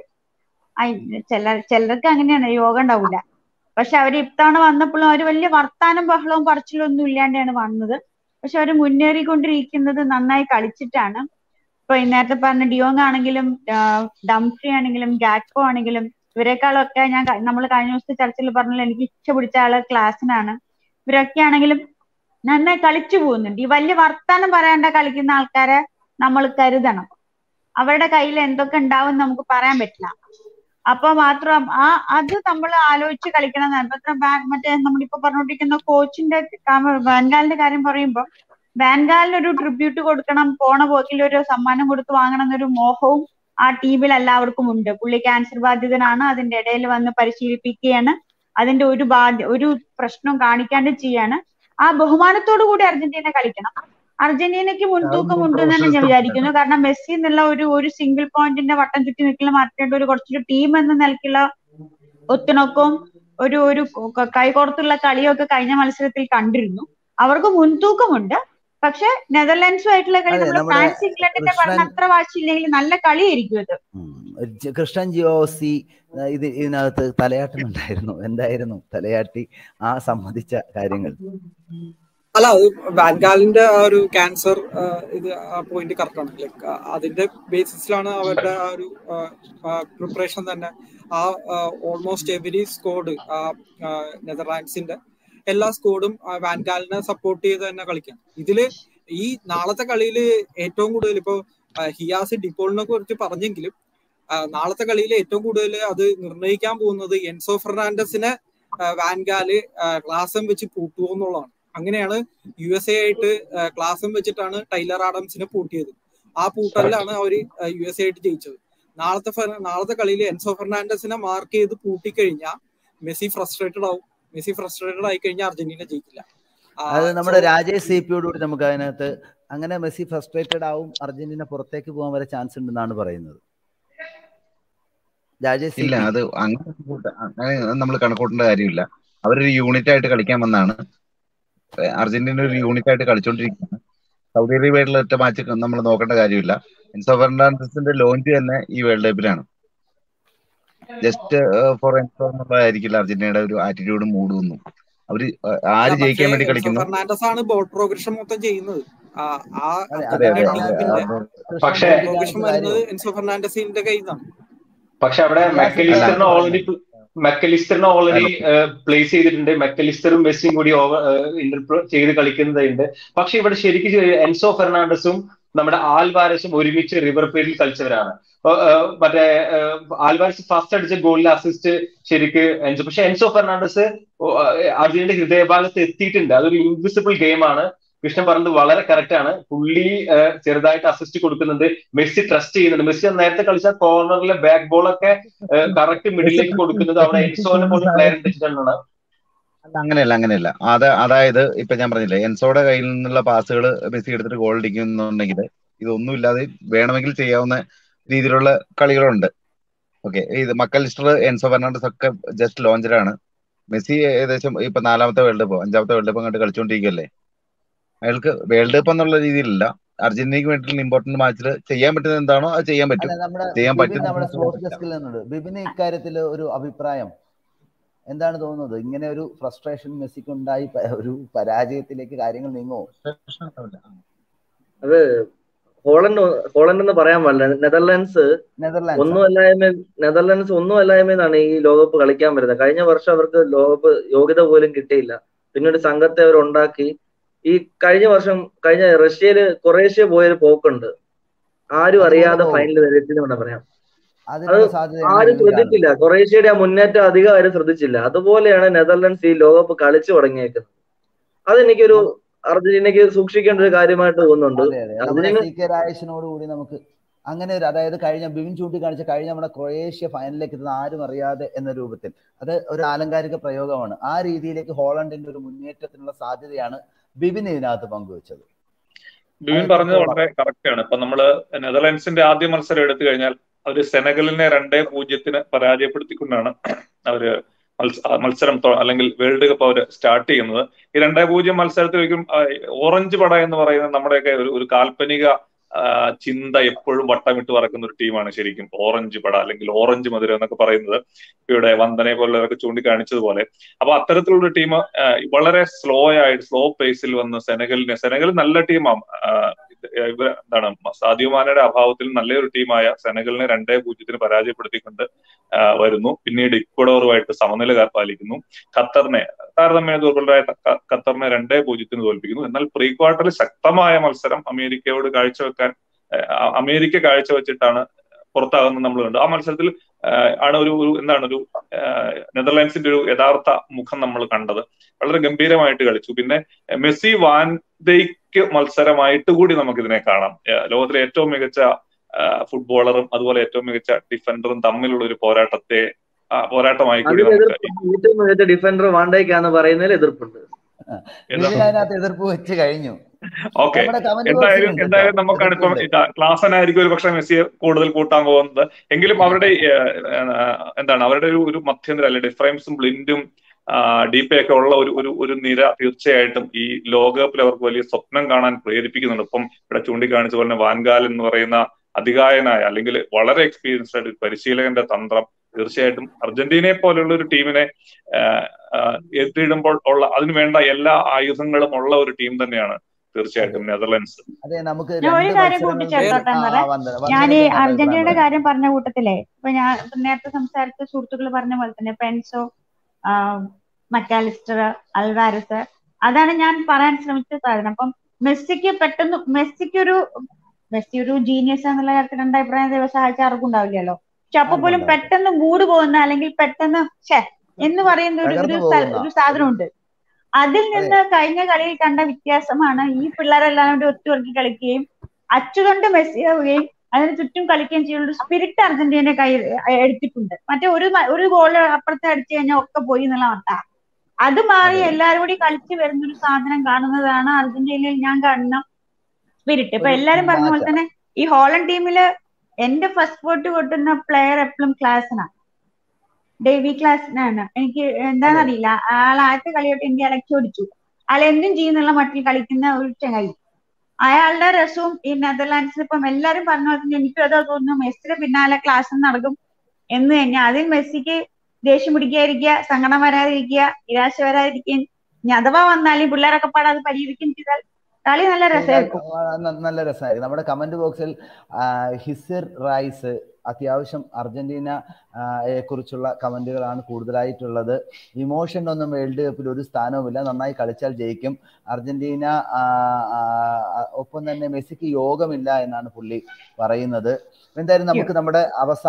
ചിലർക്ക് അങ്ങനെയാണ്, യോഗം ഉണ്ടാവില്ല. പക്ഷെ അവര് ഇത്തവണ വന്നപ്പോഴും അവര് വലിയ വർത്താനം ബഹളവും പറച്ചിലും ഒന്നും ഇല്ലാണ്ടാണ് വന്നത്. പക്ഷെ അവര് മുന്നേറിക്കൊണ്ടിരിക്കുന്നത് നന്നായി കളിച്ചിട്ടാണ്. ഇപ്പൊ നേരത്തെ പറഞ്ഞ ഡിയോങ് ആണെങ്കിലും ഡംഫ്രി ആണെങ്കിലും ഗാക്പോ ആണെങ്കിലും ഇവരെക്കാളൊക്കെ നമ്മൾ കഴിഞ്ഞ ദിവസത്തെ ചർച്ചയിൽ പറഞ്ഞാൽ എനിക്ക് ഇഷ്ട പിടിച്ച ആള് ക്ലാസിനാണ്. ഇവരൊക്കെ ആണെങ്കിലും നന്നായി കളിച്ചു പോകുന്നുണ്ട്. ഈ വലിയ വർത്താനം പറയാണ്ട കളിക്കുന്ന ആൾക്കാരെ നമ്മൾ കരുതണം. അവരുടെ കയ്യിൽ എന്തൊക്കെ ഉണ്ടാവും നമുക്ക് പറയാൻ പറ്റില്ല. അപ്പൊ മാത്രം അത് നമ്മൾ ആലോചിച്ച് കളിക്കണം. മറ്റേ നമ്മളിപ്പോ പറഞ്ഞോണ്ടിരിക്കുന്ന കോച്ചിന്റെ വാൻഗാലിന്റെ കാര്യം പറയുമ്പോൾ വാൻഗാലിന് ഒരു ട്രിബ്യൂട്ട് കൊടുക്കണം, പോണ പോക്കിൽ ഒരു സമ്മാനം കൊടുത്ത് വാങ്ങണം എന്നൊരു മോഹവും ആ ടീമിൽ എല്ലാവർക്കും ഉണ്ട്. പുള്ളി ക്യാൻസർ ബാധിതനാണ്, അതിന്റെ ഇടയിൽ വന്ന് പരിശീലിപ്പിക്കുകയാണ്, അതിന്റെ ഒരു പ്രശ്നവും കാണിക്കാണ്ട് ചെയ്യാണ്. ആ ബഹുമാനത്തോടു കൂടി അർജന്റീന കളിക്കണം. അർജന്റീനയ്ക്ക് മുൻതൂക്കം ഉണ്ടെന്ന് തന്നെ ഞാൻ വിചാരിക്കുന്നു. കാരണം മെസ്സി എന്നുള്ള ഒരു സിംഗിൾ പോയിന്റിന്റെ വട്ടം ചുറ്റി നിൽക്കൽ മാറ്റേണ്ട ഒരു കുറച്ചൊരു ടീം എന്ന നിലയ്ക്കുള്ള ഒത്തിണക്കവും ഒരു കൈകോർത്തുള്ള കളിയൊക്കെ കഴിഞ്ഞ മത്സരത്തിൽ കണ്ടിരുന്നു. അവർക്ക് മുൻതൂക്കമുണ്ട്. പക്ഷെ നെതർലാൻഡ്സുമായിട്ടുള്ള കളി നമ്മൾ ഫ്രാൻസ് ഇംഗ്ലണ്ടിന്റെ പറഞ്ഞ അത്ര വാശിയില്ലെങ്കിൽ നല്ല കളിയായിരിക്കും ഇത്. കൃഷ്ണൻ ജിയോസി ഇതിനകത്ത് തലയാട്ടുന്നുണ്ടായിരുന്നു. എന്തായിരുന്നു തലയാട്ടി ആ സംബന്ധിച്ച കാര്യങ്ങൾ? അല്ല, അത് വാൻഗാലിന്റെ ആ ഒരു ക്യാൻസർ ഇത് ആ പോയിന്റ് കറക്റ്റ് ആണ്. ലൈക്ക് അതിന്റെ ബേസിസിലാണ് അവരുടെ ആ ഒരു പ്രിപ്പറേഷൻ തന്നെ. ആ ഓൾമോസ്റ്റ് എവരി സ്ക്വാഡ് നെതർലാൻഡ്സിന്റെ എല്ലാ സ്ക്വാഡും വാൻഗാലിനെ സപ്പോർട്ട് ചെയ്ത് തന്നെ കളിക്കാം. ഇതില് ഈ നാളത്തെ കളിയിൽ ഏറ്റവും കൂടുതൽ ഇപ്പോ ഹിയാസ് ഡിപ്പോളിനെ കുറിച്ച് പറഞ്ഞെങ്കിലും നാളത്തെ കളിയിൽ ഏറ്റവും കൂടുതൽ അത് നിർണ്ണയിക്കാൻ പോകുന്നത് എൻസോ ഫെർണാണ്ടസിനെ വാൻഗാല് ക്ലാസം വെച്ച് പൂട്ടുമോ എന്നുള്ളതാണ്. അങ്ങനെയാണ് USA ആയിട്ട് ക്ലാസം വെച്ചിട്ടാണ് ടൈലർ ആഡംസിനെ പൂട്ടിയത്. ആ പൂട്ടലിലാണ് അവര് USA ആയിട്ട് ജയിച്ചത്. നാളത്തെ കളിയിൽ എൻസോ ഫെർണാണ്ടസിനെ മാർക്ക് ചെയ്ത് പൂട്ടിക്കഴിഞ്ഞാൽ മെസ്സി ഫ്രസ്ട്രേറ്റഡ് ആവും. മെസ്സി ഫ്രസ്ട്രേറ്റഡ് ആയി കഴിഞ്ഞാൽ അർജന്റീന ജയിക്കില്ല. അത് നമ്മുടെ രാജേഷ് CP-യോടുകൂടി നമുക്ക് അതിനകത്ത് അങ്ങനെ മെസ്സി ഫ്രസ്ട്രേറ്റഡ് ആവും, അർജന്റീന പുറത്തേക്ക് പോകാൻ വരെ ചാൻസ് ഉണ്ടെന്നാണ് പറയുന്നത്. രാജേഷ് ഇല്ല, അത് അങ്ങനെ നമ്മൾ കണക്കൂട്ടേണ്ട കാര്യമില്ല. അവരൊരു യൂണിറ്റ് ആയിട്ട് കളിക്കാൻ വന്നാണ്. അർജന്റീന ഒരു യൂണിറ്റ് ആയിട്ട് കളിച്ചോണ്ടിരിക്കുകയാണ്. സൗദി അറേബ്യയായിട്ടുള്ള ഒറ്റ മാച്ച് നമ്മൾ നോക്കേണ്ട കാര്യമില്ല. എൻസോ ഫെർണാണ്ടസിന്റെ ലോഞ്ച് തന്നെ ഈ വേൾഡ് കപ്പിലാണ്. ജസ്റ്റ് ഫോർ എൻസോ എന്നുള്ളതായിരിക്കില്ല അർജന്റീനയുടെ ഒരു ആറ്റിറ്റ്യൂഡും മൂഡും ഒന്നും. അവര് ആര് ജയിക്കാൻ വേണ്ടി കളിക്കുന്നു. ഫെർണാണ്ടസ് ആണ് ബോൾ പ്രോഗ്രഷൻ മൊത്തം ചെയ്യുന്നത്. പക്ഷേ എൻസോ ഫെർണാണ്ടസിന്റെ കയ്യിൽ നിന്നാണ്. പക്ഷെ അവിടെ മെക്കലിസ്റ്ററിനെ ഓൾറെഡി പ്ലേസ് ചെയ്തിട്ടുണ്ട്. മെക്കലിസ്റ്ററും മെസ്സിയും കൂടി ചെയ്ത് കളിക്കുന്നതുണ്ട്. പക്ഷെ ഇവിടെ ശരിക്കും എൻസോ ഫെർണാണ്ടസും നമ്മുടെ ആൽവാരസും ഒരുമിച്ച് റിവർ പ്ലേറ്റിൽ കളിച്ചവരാണ്. മറ്റേ ആൽവാരസ് ഫസ്റ്റ് അടിച്ച ഗോളിലെ അസിസ്റ്റ് ശരിക്ക് എൻസോ. പക്ഷെ എൻസോ ഫെർണാണ്ടസ് അർജന്റീനയുടെ ഹൃദയഭാഗത്ത് എത്തിയിട്ടുണ്ട്. അതൊരു ഇൻവിസിബിൾ ഗെയിമാണ്. കൃഷ്ണൻ പറഞ്ഞത് വളരെ കറക്റ്റ് ആണ്. പുള്ളി ചെറുതായിട്ട് അസിസ്റ്റ് കൊടുക്കുന്നുണ്ട്. മെസ്സി ട്രസ്റ്റ് ചെയ്യുന്നുണ്ട്. മെസ്സി നേരത്തെ കളിച്ച കോർണറിലെ ബാക്ക് ബോളൊക്കെ കറക്റ്റ് മിഡിലേക്ക് കൊടുക്കുന്നത് അവിടെ എൻസോനെ പോലെ പ്ലെയർ ഉണ്ടെന്നാണ്. അങ്ങനെയല്ല. അതായത് ഇപ്പൊ ഞാൻ പറഞ്ഞില്ലേ, എൻസോയുടെ കയ്യിൽ നിന്നുള്ള പാസുകൾ മെസ്സി എടുത്തിട്ട് ഗോൾ അടിക്കുന്നുണ്ടെങ്കിൽ ഇതൊന്നുമില്ലാതെ വേണമെങ്കിൽ ചെയ്യാവുന്ന രീതിയിലുള്ള കളികളുണ്ട്. ഓക്കെ, ഇത് മക്കലിസ്റ്റർ, എൻസോ ഫെർണാണ്ടസ് ഒക്കെ ജസ്റ്റ് ലോഞ്ചറാണ്. മെസ്സി ഏകദേശം ഇപ്പൊ 4ാമത്തെ വേൾഡ് കപ്പോ 5ാമത്തെ വേൾഡ് കപ്പ് അങ്ങോട്ട് കളിച്ചുകൊണ്ടിരിക്കുകയല്ലേ. അയാൾക്ക് വേൾഡ് കപ്പ് എന്നുള്ള രീതിയിലല്ല, അർജന്റീനയ്ക്ക് വേണ്ടിയിട്ടുള്ള ഇമ്പോർട്ടന്റ് മാച്ചിൽ ചെയ്യാൻ പറ്റുന്നത് എന്താണോ അത് ചെയ്യാൻ പറ്റും. ചെയ്യാൻ പറ്റും. ബിബിന് ഇക്കാര്യത്തിൽ ഒരു അഭിപ്രായം എന്താണ് തോന്നുന്നത്? ഇങ്ങനെ ഒരു ഫ്രസ്ട്രേഷൻ മെസ്സിക്ക് ഉണ്ടായി ഒരു പരാജയത്തിലേക്ക് കാര്യങ്ങൾ നീങ്ങുമോ? അത് ഹോളണ്ട് എന്ന് പറയാൻ പാടില്ല. നെതർലാൻഡ്സ് ഒന്നും അല്ലായ്മയെന്നാണ് ഈ ലോകകപ്പ് കളിക്കാൻ വരുന്നത്. കഴിഞ്ഞ വർഷം അവർക്ക് ലോകകപ്പ് യോഗ്യത പോലും കിട്ടിയില്ല. പിന്നീട് സംഘത്തെ അവർ ഉണ്ടാക്കി. ഈ കഴിഞ്ഞ റഷ്യയില് ക്രൊയേഷ്യ പോയൊരു പോക്കുണ്ട്. ആരും അറിയാതെ ഫൈനൽ വരെത്തിന്ന് പറയാം. അത് ആരും ശ്രദ്ധിച്ചില്ല. ക്രൊയേഷ്യയുടെ ആ മുന്നേറ്റം അധികം ആരും ശ്രദ്ധിച്ചില്ല. അതുപോലെയാണ് നെതർലൻഡ്സ് ഈ ലോകകപ്പ് കളിച്ചു തുടങ്ങിയേക്കുന്നത്. അതെനിക്കൊരു അർജന്റീനയ്ക്ക് സൂക്ഷിക്കേണ്ട ഒരു കാര്യമായിട്ട് തോന്നുന്നുണ്ട്. രാജേഷിനോടുകൂടി നമുക്ക് അങ്ങനെ ഒരു, അതായത് ബിബിൻ ചൂണ്ടിക്കാണിച്ച കഴിഞ്ഞ നമ്മുടെ ക്രൊയേഷ്യ ഫൈനലിലേക്ക് എത്തുന്ന ആരും അറിയാതെ എന്ന രൂപത്തിൽ അത് ഒരു ആലങ്കാരിക പ്രയോഗമാണ്. ആ രീതിയിലേക്ക് ഹോളണ്ടിന്റെ ഒരു മുന്നേറ്റത്തിനുള്ള സാധ്യതയാണ് ബിബിൻ ഇതിനകത്ത് പങ്കുവെച്ചത്. ബിബിൻ പറഞ്ഞത് വളരെ കറക്റ്റ് ആണ്. ഇപ്പൊ നമ്മള് നെതർലാൻഡ്സിന്റെ ആദ്യ മത്സരം എടുത്തു കഴിഞ്ഞാൽ അവര് സെനഗലിനെ 2-0 പരാജയപ്പെടുത്തിക്കൊണ്ടാണ് അവര് മത്സരം അല്ലെങ്കിൽ വേൾഡ് കപ്പ് അവർ സ്റ്റാർട്ട് ചെയ്യുന്നത്. ഈ 2-0 മത്സരത്തിലേക്കും ഓറഞ്ച് പട എന്ന് പറയുന്നത് നമ്മുടെയൊക്കെ ഒരു കാൽപ്പനിക ചിന്ത എപ്പോഴും വട്ടമിട്ട് പറക്കുന്ന ഒരു ടീമാണ് ശരിക്കും ഓറഞ്ച് പട അല്ലെങ്കിൽ ഓറഞ്ച് മധുരം എന്നൊക്കെ പറയുന്നത്. ഇവിടെ വന്ദനെ പോലുള്ളവരൊക്കെ ചൂണ്ടിക്കാണിച്ചതുപോലെ. അപ്പൊ അത്തരത്തിലുള്ള ടീം വളരെ സ്ലോ പേസിൽ വന്ന് സെനഗൽ നല്ല ടീമാണ്. എന്താണ് സാദിയോ മാനയുടെ അഭാവത്തിൽ നല്ലൊരു ടീമായ സെനഗലിനെ 2-0 പരാജയപ്പെടുത്തിക്കൊണ്ട് വരുന്നു. പിന്നീട് ഇക്വഡോറുമായിട്ട് സമനില പാലിക്കുന്നു. ഖത്തറിനെ താരതമ്യേന ദുർബലരായ ഖത്തറിനെ 2-0 തോൽപ്പിക്കുന്നു. എന്നാൽ പ്രീ ക്വാർട്ടറിൽ ശക്തമായ മത്സരം അമേരിക്ക കാഴ്ചവെച്ചിട്ടാണ് പുറത്താകുന്നത് നമ്മൾ കണ്ടു. ആ മത്സരത്തിൽ ആണ് ഒരു നെതർലാൻഡ്സിന്റെ ഒരു യഥാർത്ഥ മുഖം നമ്മൾ കണ്ടത്. വളരെ ഗംഭീരമായിട്ട് കളിച്ചു. പിന്നെ മെസ്സി വാൻഡൈക്ക് മത്സരമായിട്ട് കൂടി നമുക്കിതിനെ കാണാം. ലോകത്തിലെ ഏറ്റവും മികച്ച ഫുട്ബോളറും അതുപോലെ ഏറ്റവും മികച്ച ഡിഫൻഡറും തമ്മിലുള്ള ഒരു പോരാട്ടമായി കൂടി ഏറ്റവും മികച്ച ഡിഫൻഡർ വാൻഡൈക്കാന്ന് പറയുന്നതിൽ എതിർപ്പുണ്ട്. എതിർപ്പ് വെച്ച് കഴിഞ്ഞു. ഓക്കെ, എന്തായാലും നമുക്കാണ് ഇപ്പം ക്ലാസനായിരിക്കും ഒരു പക്ഷേ മെസ്സിയെ കൂടുതൽ കൂട്ടാൻ പോകുന്നത്. എങ്കിലും അവരുടെ അവരുടെ ഒരു മധ്യനിര അല്ലെ ഡിഫറൻസും ബ്ലിൻഡും DP ഒക്കെ ഉള്ള ഒരു നിര തീർച്ചയായിട്ടും ഈ ലോകകപ്പിൽ അവർക്ക് വലിയ സ്വപ്നം കാണാൻ പ്രേരിപ്പിക്കുന്നുണ്ട്. ഇപ്പം ഇവിടെ ചൂണ്ടിക്കാണിച്ച പോലെ വാൻഗാൽ എന്ന് പറയുന്ന അതികായനായ അല്ലെങ്കിൽ വളരെ എക്സ്പീരിയൻസ്ഡ് ആയിട്ട് പരിശീലകന്റെ തന്ത്രം തീർച്ചയായിട്ടും അർജന്റീനയെ പോലുള്ള ഒരു ടീമിനെ എത്തിയിടുമ്പോൾ ഉള്ള അതിനു വേണ്ട എല്ലാ ആയുധങ്ങളും ഉള്ള ഒരു ടീം തന്നെയാണ് തീർച്ചയായിട്ടും നെതർലൻഡ്സ്. ഒരു കാര്യം കൂട്ടിച്ചേർത്തോട്ടെ ഞാൻ ഈ അർജന്റീനയുടെ കാര്യം പറഞ്ഞ കൂട്ടത്തിലെ ഇപ്പൊ ഞാൻ നേരത്തെ സംസാരിച്ച സുഹൃത്തുക്കൾ പറഞ്ഞ പോലെ തന്നെ പെൻസോ, മക്കാലിസ്റ്റർ, അൽവാരസ്, അതാണ് ഞാൻ പറയാൻ ശ്രമിച്ച സാധനം. അപ്പം മെസ്സിക്ക് ഒരു ജീനിയസ് എന്നുള്ള കാര്യത്തിൽ രണ്ട് അഭിപ്രായം സഹായിച്ച ആർക്കും ഉണ്ടാവില്ലല്ലോ. പക്ഷെ അപ്പൊ പോലും പെട്ടെന്ന് മൂഡ് പോകുന്ന അല്ലെങ്കിൽ പെട്ടെന്ന് എന്ന് പറയുന്ന ഒരു സാധനമുണ്ട്. അതിൽ നിന്ന് കഴിഞ്ഞ കളിയിൽ കണ്ട വ്യത്യാസമാണ് ഈ പിള്ളേരെല്ലാം കൂടി ഒത്തുവർക്കി കളിക്കുകയും അച്ചുകൊണ്ട് മെസ്സി ആവുകയും അതിന് ചുറ്റും കളിക്കുകയും ചെയ്യുന്ന ഒരു സ്പിരിറ്റ് അർജന്റീന എടുത്തിട്ടുണ്ട്. മറ്റേ ഒരു ഗോൾ അപ്പുറത്തെ അടിച്ചു കഴിഞ്ഞാൽ ഒക്കെ പോയി എന്നുള്ള മട്ട അത് മാറി എല്ലാവരും കൂടി കളിച്ചു വരുന്ന ഒരു സാധനം കാണുന്നതാണ് അർജന്റീനയിൽ ഞാൻ കാണുന്ന സ്പിരിറ്റ്. ഇപ്പൊ എല്ലാരും പറഞ്ഞ പോലെ തന്നെ ഈ ഹോളണ്ട് ടീമില് എന്റെ ഫസ്റ്റ് വോട്ട് കൊട്ടുന്ന പ്ലെയർ എപ്പോഴും ക്ലാസിനാണ്, ഡേവി ക്ലാസിനാണ്. എനിക്ക് എന്താണെന്നറിയില്ല, ആൾ ആദ്യത്തെ കളിയോട്ട് ഇന്ത്യ ഇടയ്ക്ക് ഓടിച്ചു. ആൾ എന്തും ചെയ്യുന്നുള്ള മട്ടിൽ കളിക്കുന്ന ഒരു ചങ്ങായി. അയാളുടെ രസവും ഈ നെതർലാൻഡ്സിൽ ഇപ്പം എല്ലാരും പറഞ്ഞ പോലെ തന്നെ എനിക്കും അതോ തോന്നുന്നു മെസ്സിയുടെ പിന്നാലെ ക്ലാസ് നടക്കും എന്ന് തന്നെ. അതിൽ മെസ്സിക്ക് ദേഷ്യം പിടിക്കാതിരിക്കുക, സങ്കടം വരാതിരിക്കുക, നിരാശ വരാതിരിക്കുകയും ഇനി അഥവാ വന്നാലും പിള്ളേരൊക്കെ പാടാതെ പരിഹരിക്കുകയും ചെയ്താൽ കളി നല്ല രസമായിരിക്കും. നല്ല രസമായിരിക്കും. നമ്മുടെ കമന്റ് ബോക്സിൽ ഹിസിർ റൈസ് അത്യാവശ്യം അർജന്റീനയെ കുറിച്ചുള്ള കമന്റുകളാണ് കൂടുതലായിട്ടുള്ളത്. ഇമോഷൻ ഒന്നും വേൾഡ് കപ്പിൽ ഒരു സ്ഥാനവുമില്ല, നന്നായി കളിച്ചാൽ ജയിക്കും അർജന്റീന. ഒപ്പം തന്നെ മെസ്സിക്ക് യോഗമില്ല എന്നാണ് പുള്ളി പറയുന്നത്. എന്തായാലും നമുക്ക് നമ്മുടെ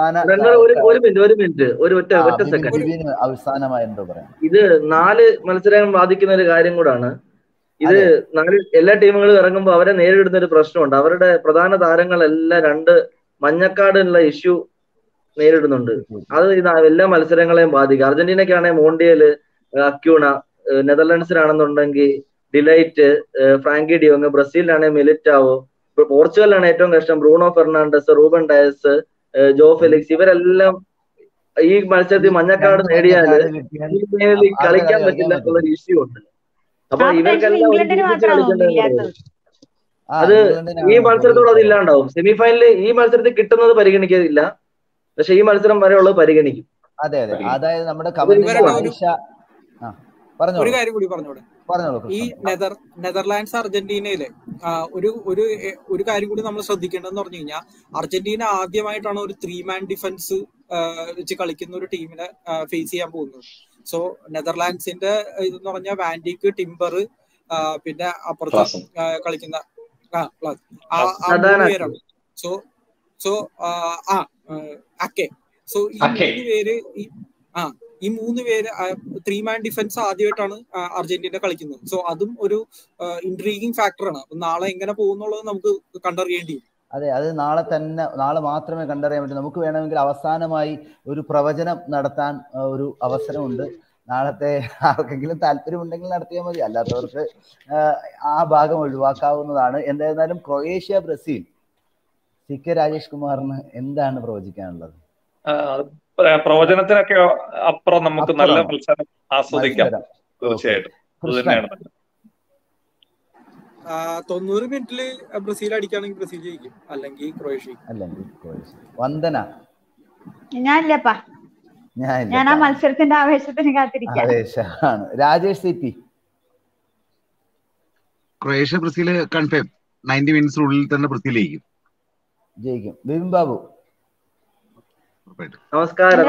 അവസാനമായി എന്തോ പറയാം. ഇത് 4 മത്സരങ്ങൾ ബാധിക്കുന്ന ഒരു കാര്യം കൂടാണ്. ഇത് എല്ലാ ടീമുകളും ഇറങ്ങുമ്പോൾ അവരെ നേരിടുന്ന ഒരു പ്രശ്നമുണ്ട്. അവരുടെ പ്രധാന താരങ്ങളെല്ലാം 2 മഞ്ഞക്കാടുള്ള ഇഷ്യൂ നേരിടുന്നുണ്ട്. അത് എല്ലാ മത്സരങ്ങളെയും ബാധിക്കും. അർജന്റീനയ്ക്കാണെങ്കിൽ മോണ്ടിയല്, അക്യൂണ, നെതർലൻഡ്സിനാണെന്നുണ്ടെങ്കിൽ ഡിലൈറ്റ്, ഫ്രാങ്കി ഡിയോങ്, ബ്രസീലിനാണെങ്കിൽ മിലിറ്റാവോ, പോർച്ചുഗലിനാണ് ഏറ്റവും കഷ്ടം Bruno Fernandes, Ruben Dias, Joao Felix. ഇവരെല്ലാം ഈ മത്സരത്തിൽ മഞ്ഞക്കാട് നേടിയാല് കളിക്കാൻ പറ്റില്ല എന്നുള്ളൊരു ഇഷ്യൂ ഉണ്ട്. അപ്പൊ ഇവർക്കെല്ലാം അത് ഈ മത്സരത്തോട് അത് ഇല്ലാണ്ടാവും. സെമിഫൈനലിൽ ഈ മത്സരത്തിൽ കിട്ടുന്നത് പരിഗണിക്കത്തില്ല, പക്ഷെ ഈ മത്സരം വരെയുള്ളത് പരിഗണിക്കും. അതെ അതെ, അതായത് നമ്മുടെ ഒരു കാര്യം കൂടി പറഞ്ഞോളൂ. ഈ നെതർലാൻഡ്സ് അർജന്റീനയില് ഒരു കാര്യം കൂടി നമ്മൾ ശ്രദ്ധിക്കേണ്ടതെന്ന് പറഞ്ഞു കഴിഞ്ഞാൽ അർജന്റീന ആദ്യമായിട്ടാണ് ഒരു 3-man ഡിഫൻസ് വെച്ച് കളിക്കുന്ന ഒരു ടീമിനെ ഫേസ് ചെയ്യാൻ പോകുന്നത്. സോ നെതർലാൻഡ്സിന്റെ ഇതെന്ന് പറഞ്ഞാൽ വാൻഡിക്ക്, ടിംബർ, പിന്നെ അപ്പുറത്ത് കളിക്കുന്ന അക്കെ. സോ ഈ 3 പേര് 3-man ഡിഫൻസ് ആദ്യമായിട്ടാണ് അർജന്റീന കളിക്കുന്നത്. സോ അതും ഒരു ഇൻട്രീഗിങ് ഫാക്ടറാണ്. നാളെ എങ്ങനെ പോകുന്നുള്ളത് നമുക്ക് കണ്ടറിയേണ്ടി വരും. അതെ, അത് നാളെ മാത്രമേ കണ്ടറിയാൻ പറ്റൂ. നമുക്ക് വേണമെങ്കിൽ അവസാനമായി ഒരു പ്രവചനം നടത്താൻ ഒരു അവസരമുണ്ട്. നാളത്തെ ആർക്കെങ്കിലും താല്പര്യമുണ്ടെങ്കിൽ നടത്തിയാൽ മതി, അല്ലാത്തവർക്ക് ആ ഭാഗം ഒഴിവാക്കാവുന്നതാണ്. എന്തായിരുന്നാലും ക്രൊയേഷ്യ ബ്രസീൽ, CK രാജേഷ് കുമാറിന് എന്താണ് പ്രവചിക്കാനുള്ളത്? പ്രവചനത്തിനൊക്കെ അപ്പുറം നമുക്ക് നല്ല മത്സരം ആസ്വദിക്കാം. തീർച്ചയായിട്ടും 90 മിനിറ്റില് ബ്രസീൽ അടിക്കുകയാണെങ്കിൽ ബ്രസീൽ ജയിക്കും, അല്ലെങ്കിൽ ക്രൊയേഷ്യ. വന്ദന? ഞാനില്ലപ്പാ, ഞാൻ ആ മത്സരത്തിന്റെ ആവേശത്തിന് കാത്തിരിക്കാം. Rajesh CP? Croatia Brazil confirm. 90 മിനിറ്റ്സിനുള്ളിൽ തന്നെ ബ്രസീൽ ജയിക്കും. ബിബിൻ ബാബു? നമസ്കാരം.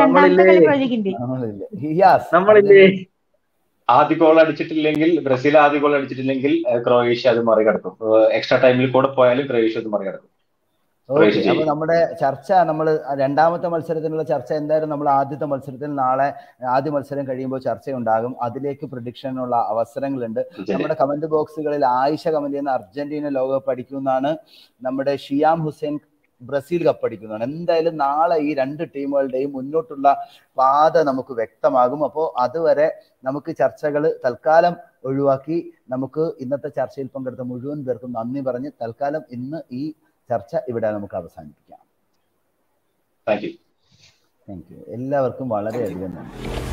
ആദ്യ ഗോൾ അടിച്ചിട്ടില്ലെങ്കിൽ ബ്രസീൽ ക്രൊയേഷ്യ അത് മറികടക്കും. എക്സ്ട്രാ ടൈമിൽ കൂടെ പോയാലും ക്രൊയേഷ്യ അത് മറികടക്കും. അപ്പൊ നമ്മുടെ ചർച്ച, നമ്മൾ രണ്ടാമത്തെ മത്സരത്തിനുള്ള ചർച്ച എന്തായാലും നമ്മൾ ആദ്യത്തെ മത്സരത്തിൽ നാളെ ആദ്യ മത്സരം കഴിയുമ്പോൾ ചർച്ചയുണ്ടാകും. അതിലേക്ക് പ്രഡിക്ഷനുള്ള അവസരങ്ങളുണ്ട്. നമ്മുടെ കമന്റ് ബോക്സുകളിൽ ആയിഷ കമന്റ് ചെയ്യുന്ന അർജന്റീന ലോകകപ്പ് അടിക്കുമെന്നാണ്. നമ്മുടെ ഷിയാം ഹുസൈൻ ബ്രസീൽ കപ്പടിക്കുന്നതാണ്. എന്തായാലും നാളെ ഈ 2 ടീമുകളുടെയും മുന്നോട്ടുള്ള പാത നമുക്ക് വ്യക്തമാകും. അപ്പോൾ അതുവരെ നമുക്ക് ചർച്ചകൾ തൽക്കാലം ഒഴിവാക്കി നമുക്ക് ഇന്നത്തെ ചർച്ചയിൽ പങ്കെടുത്ത മുഴുവൻ പേർക്കും നന്ദി പറഞ്ഞ് തൽക്കാലം ഇന്ന് ഈ ചർച്ച ഇവിടെ നമുക്ക് അവസാനിപ്പിക്കാം. Thank you. എല്ലാവർക്കും വളരെയധികം നന്ദി.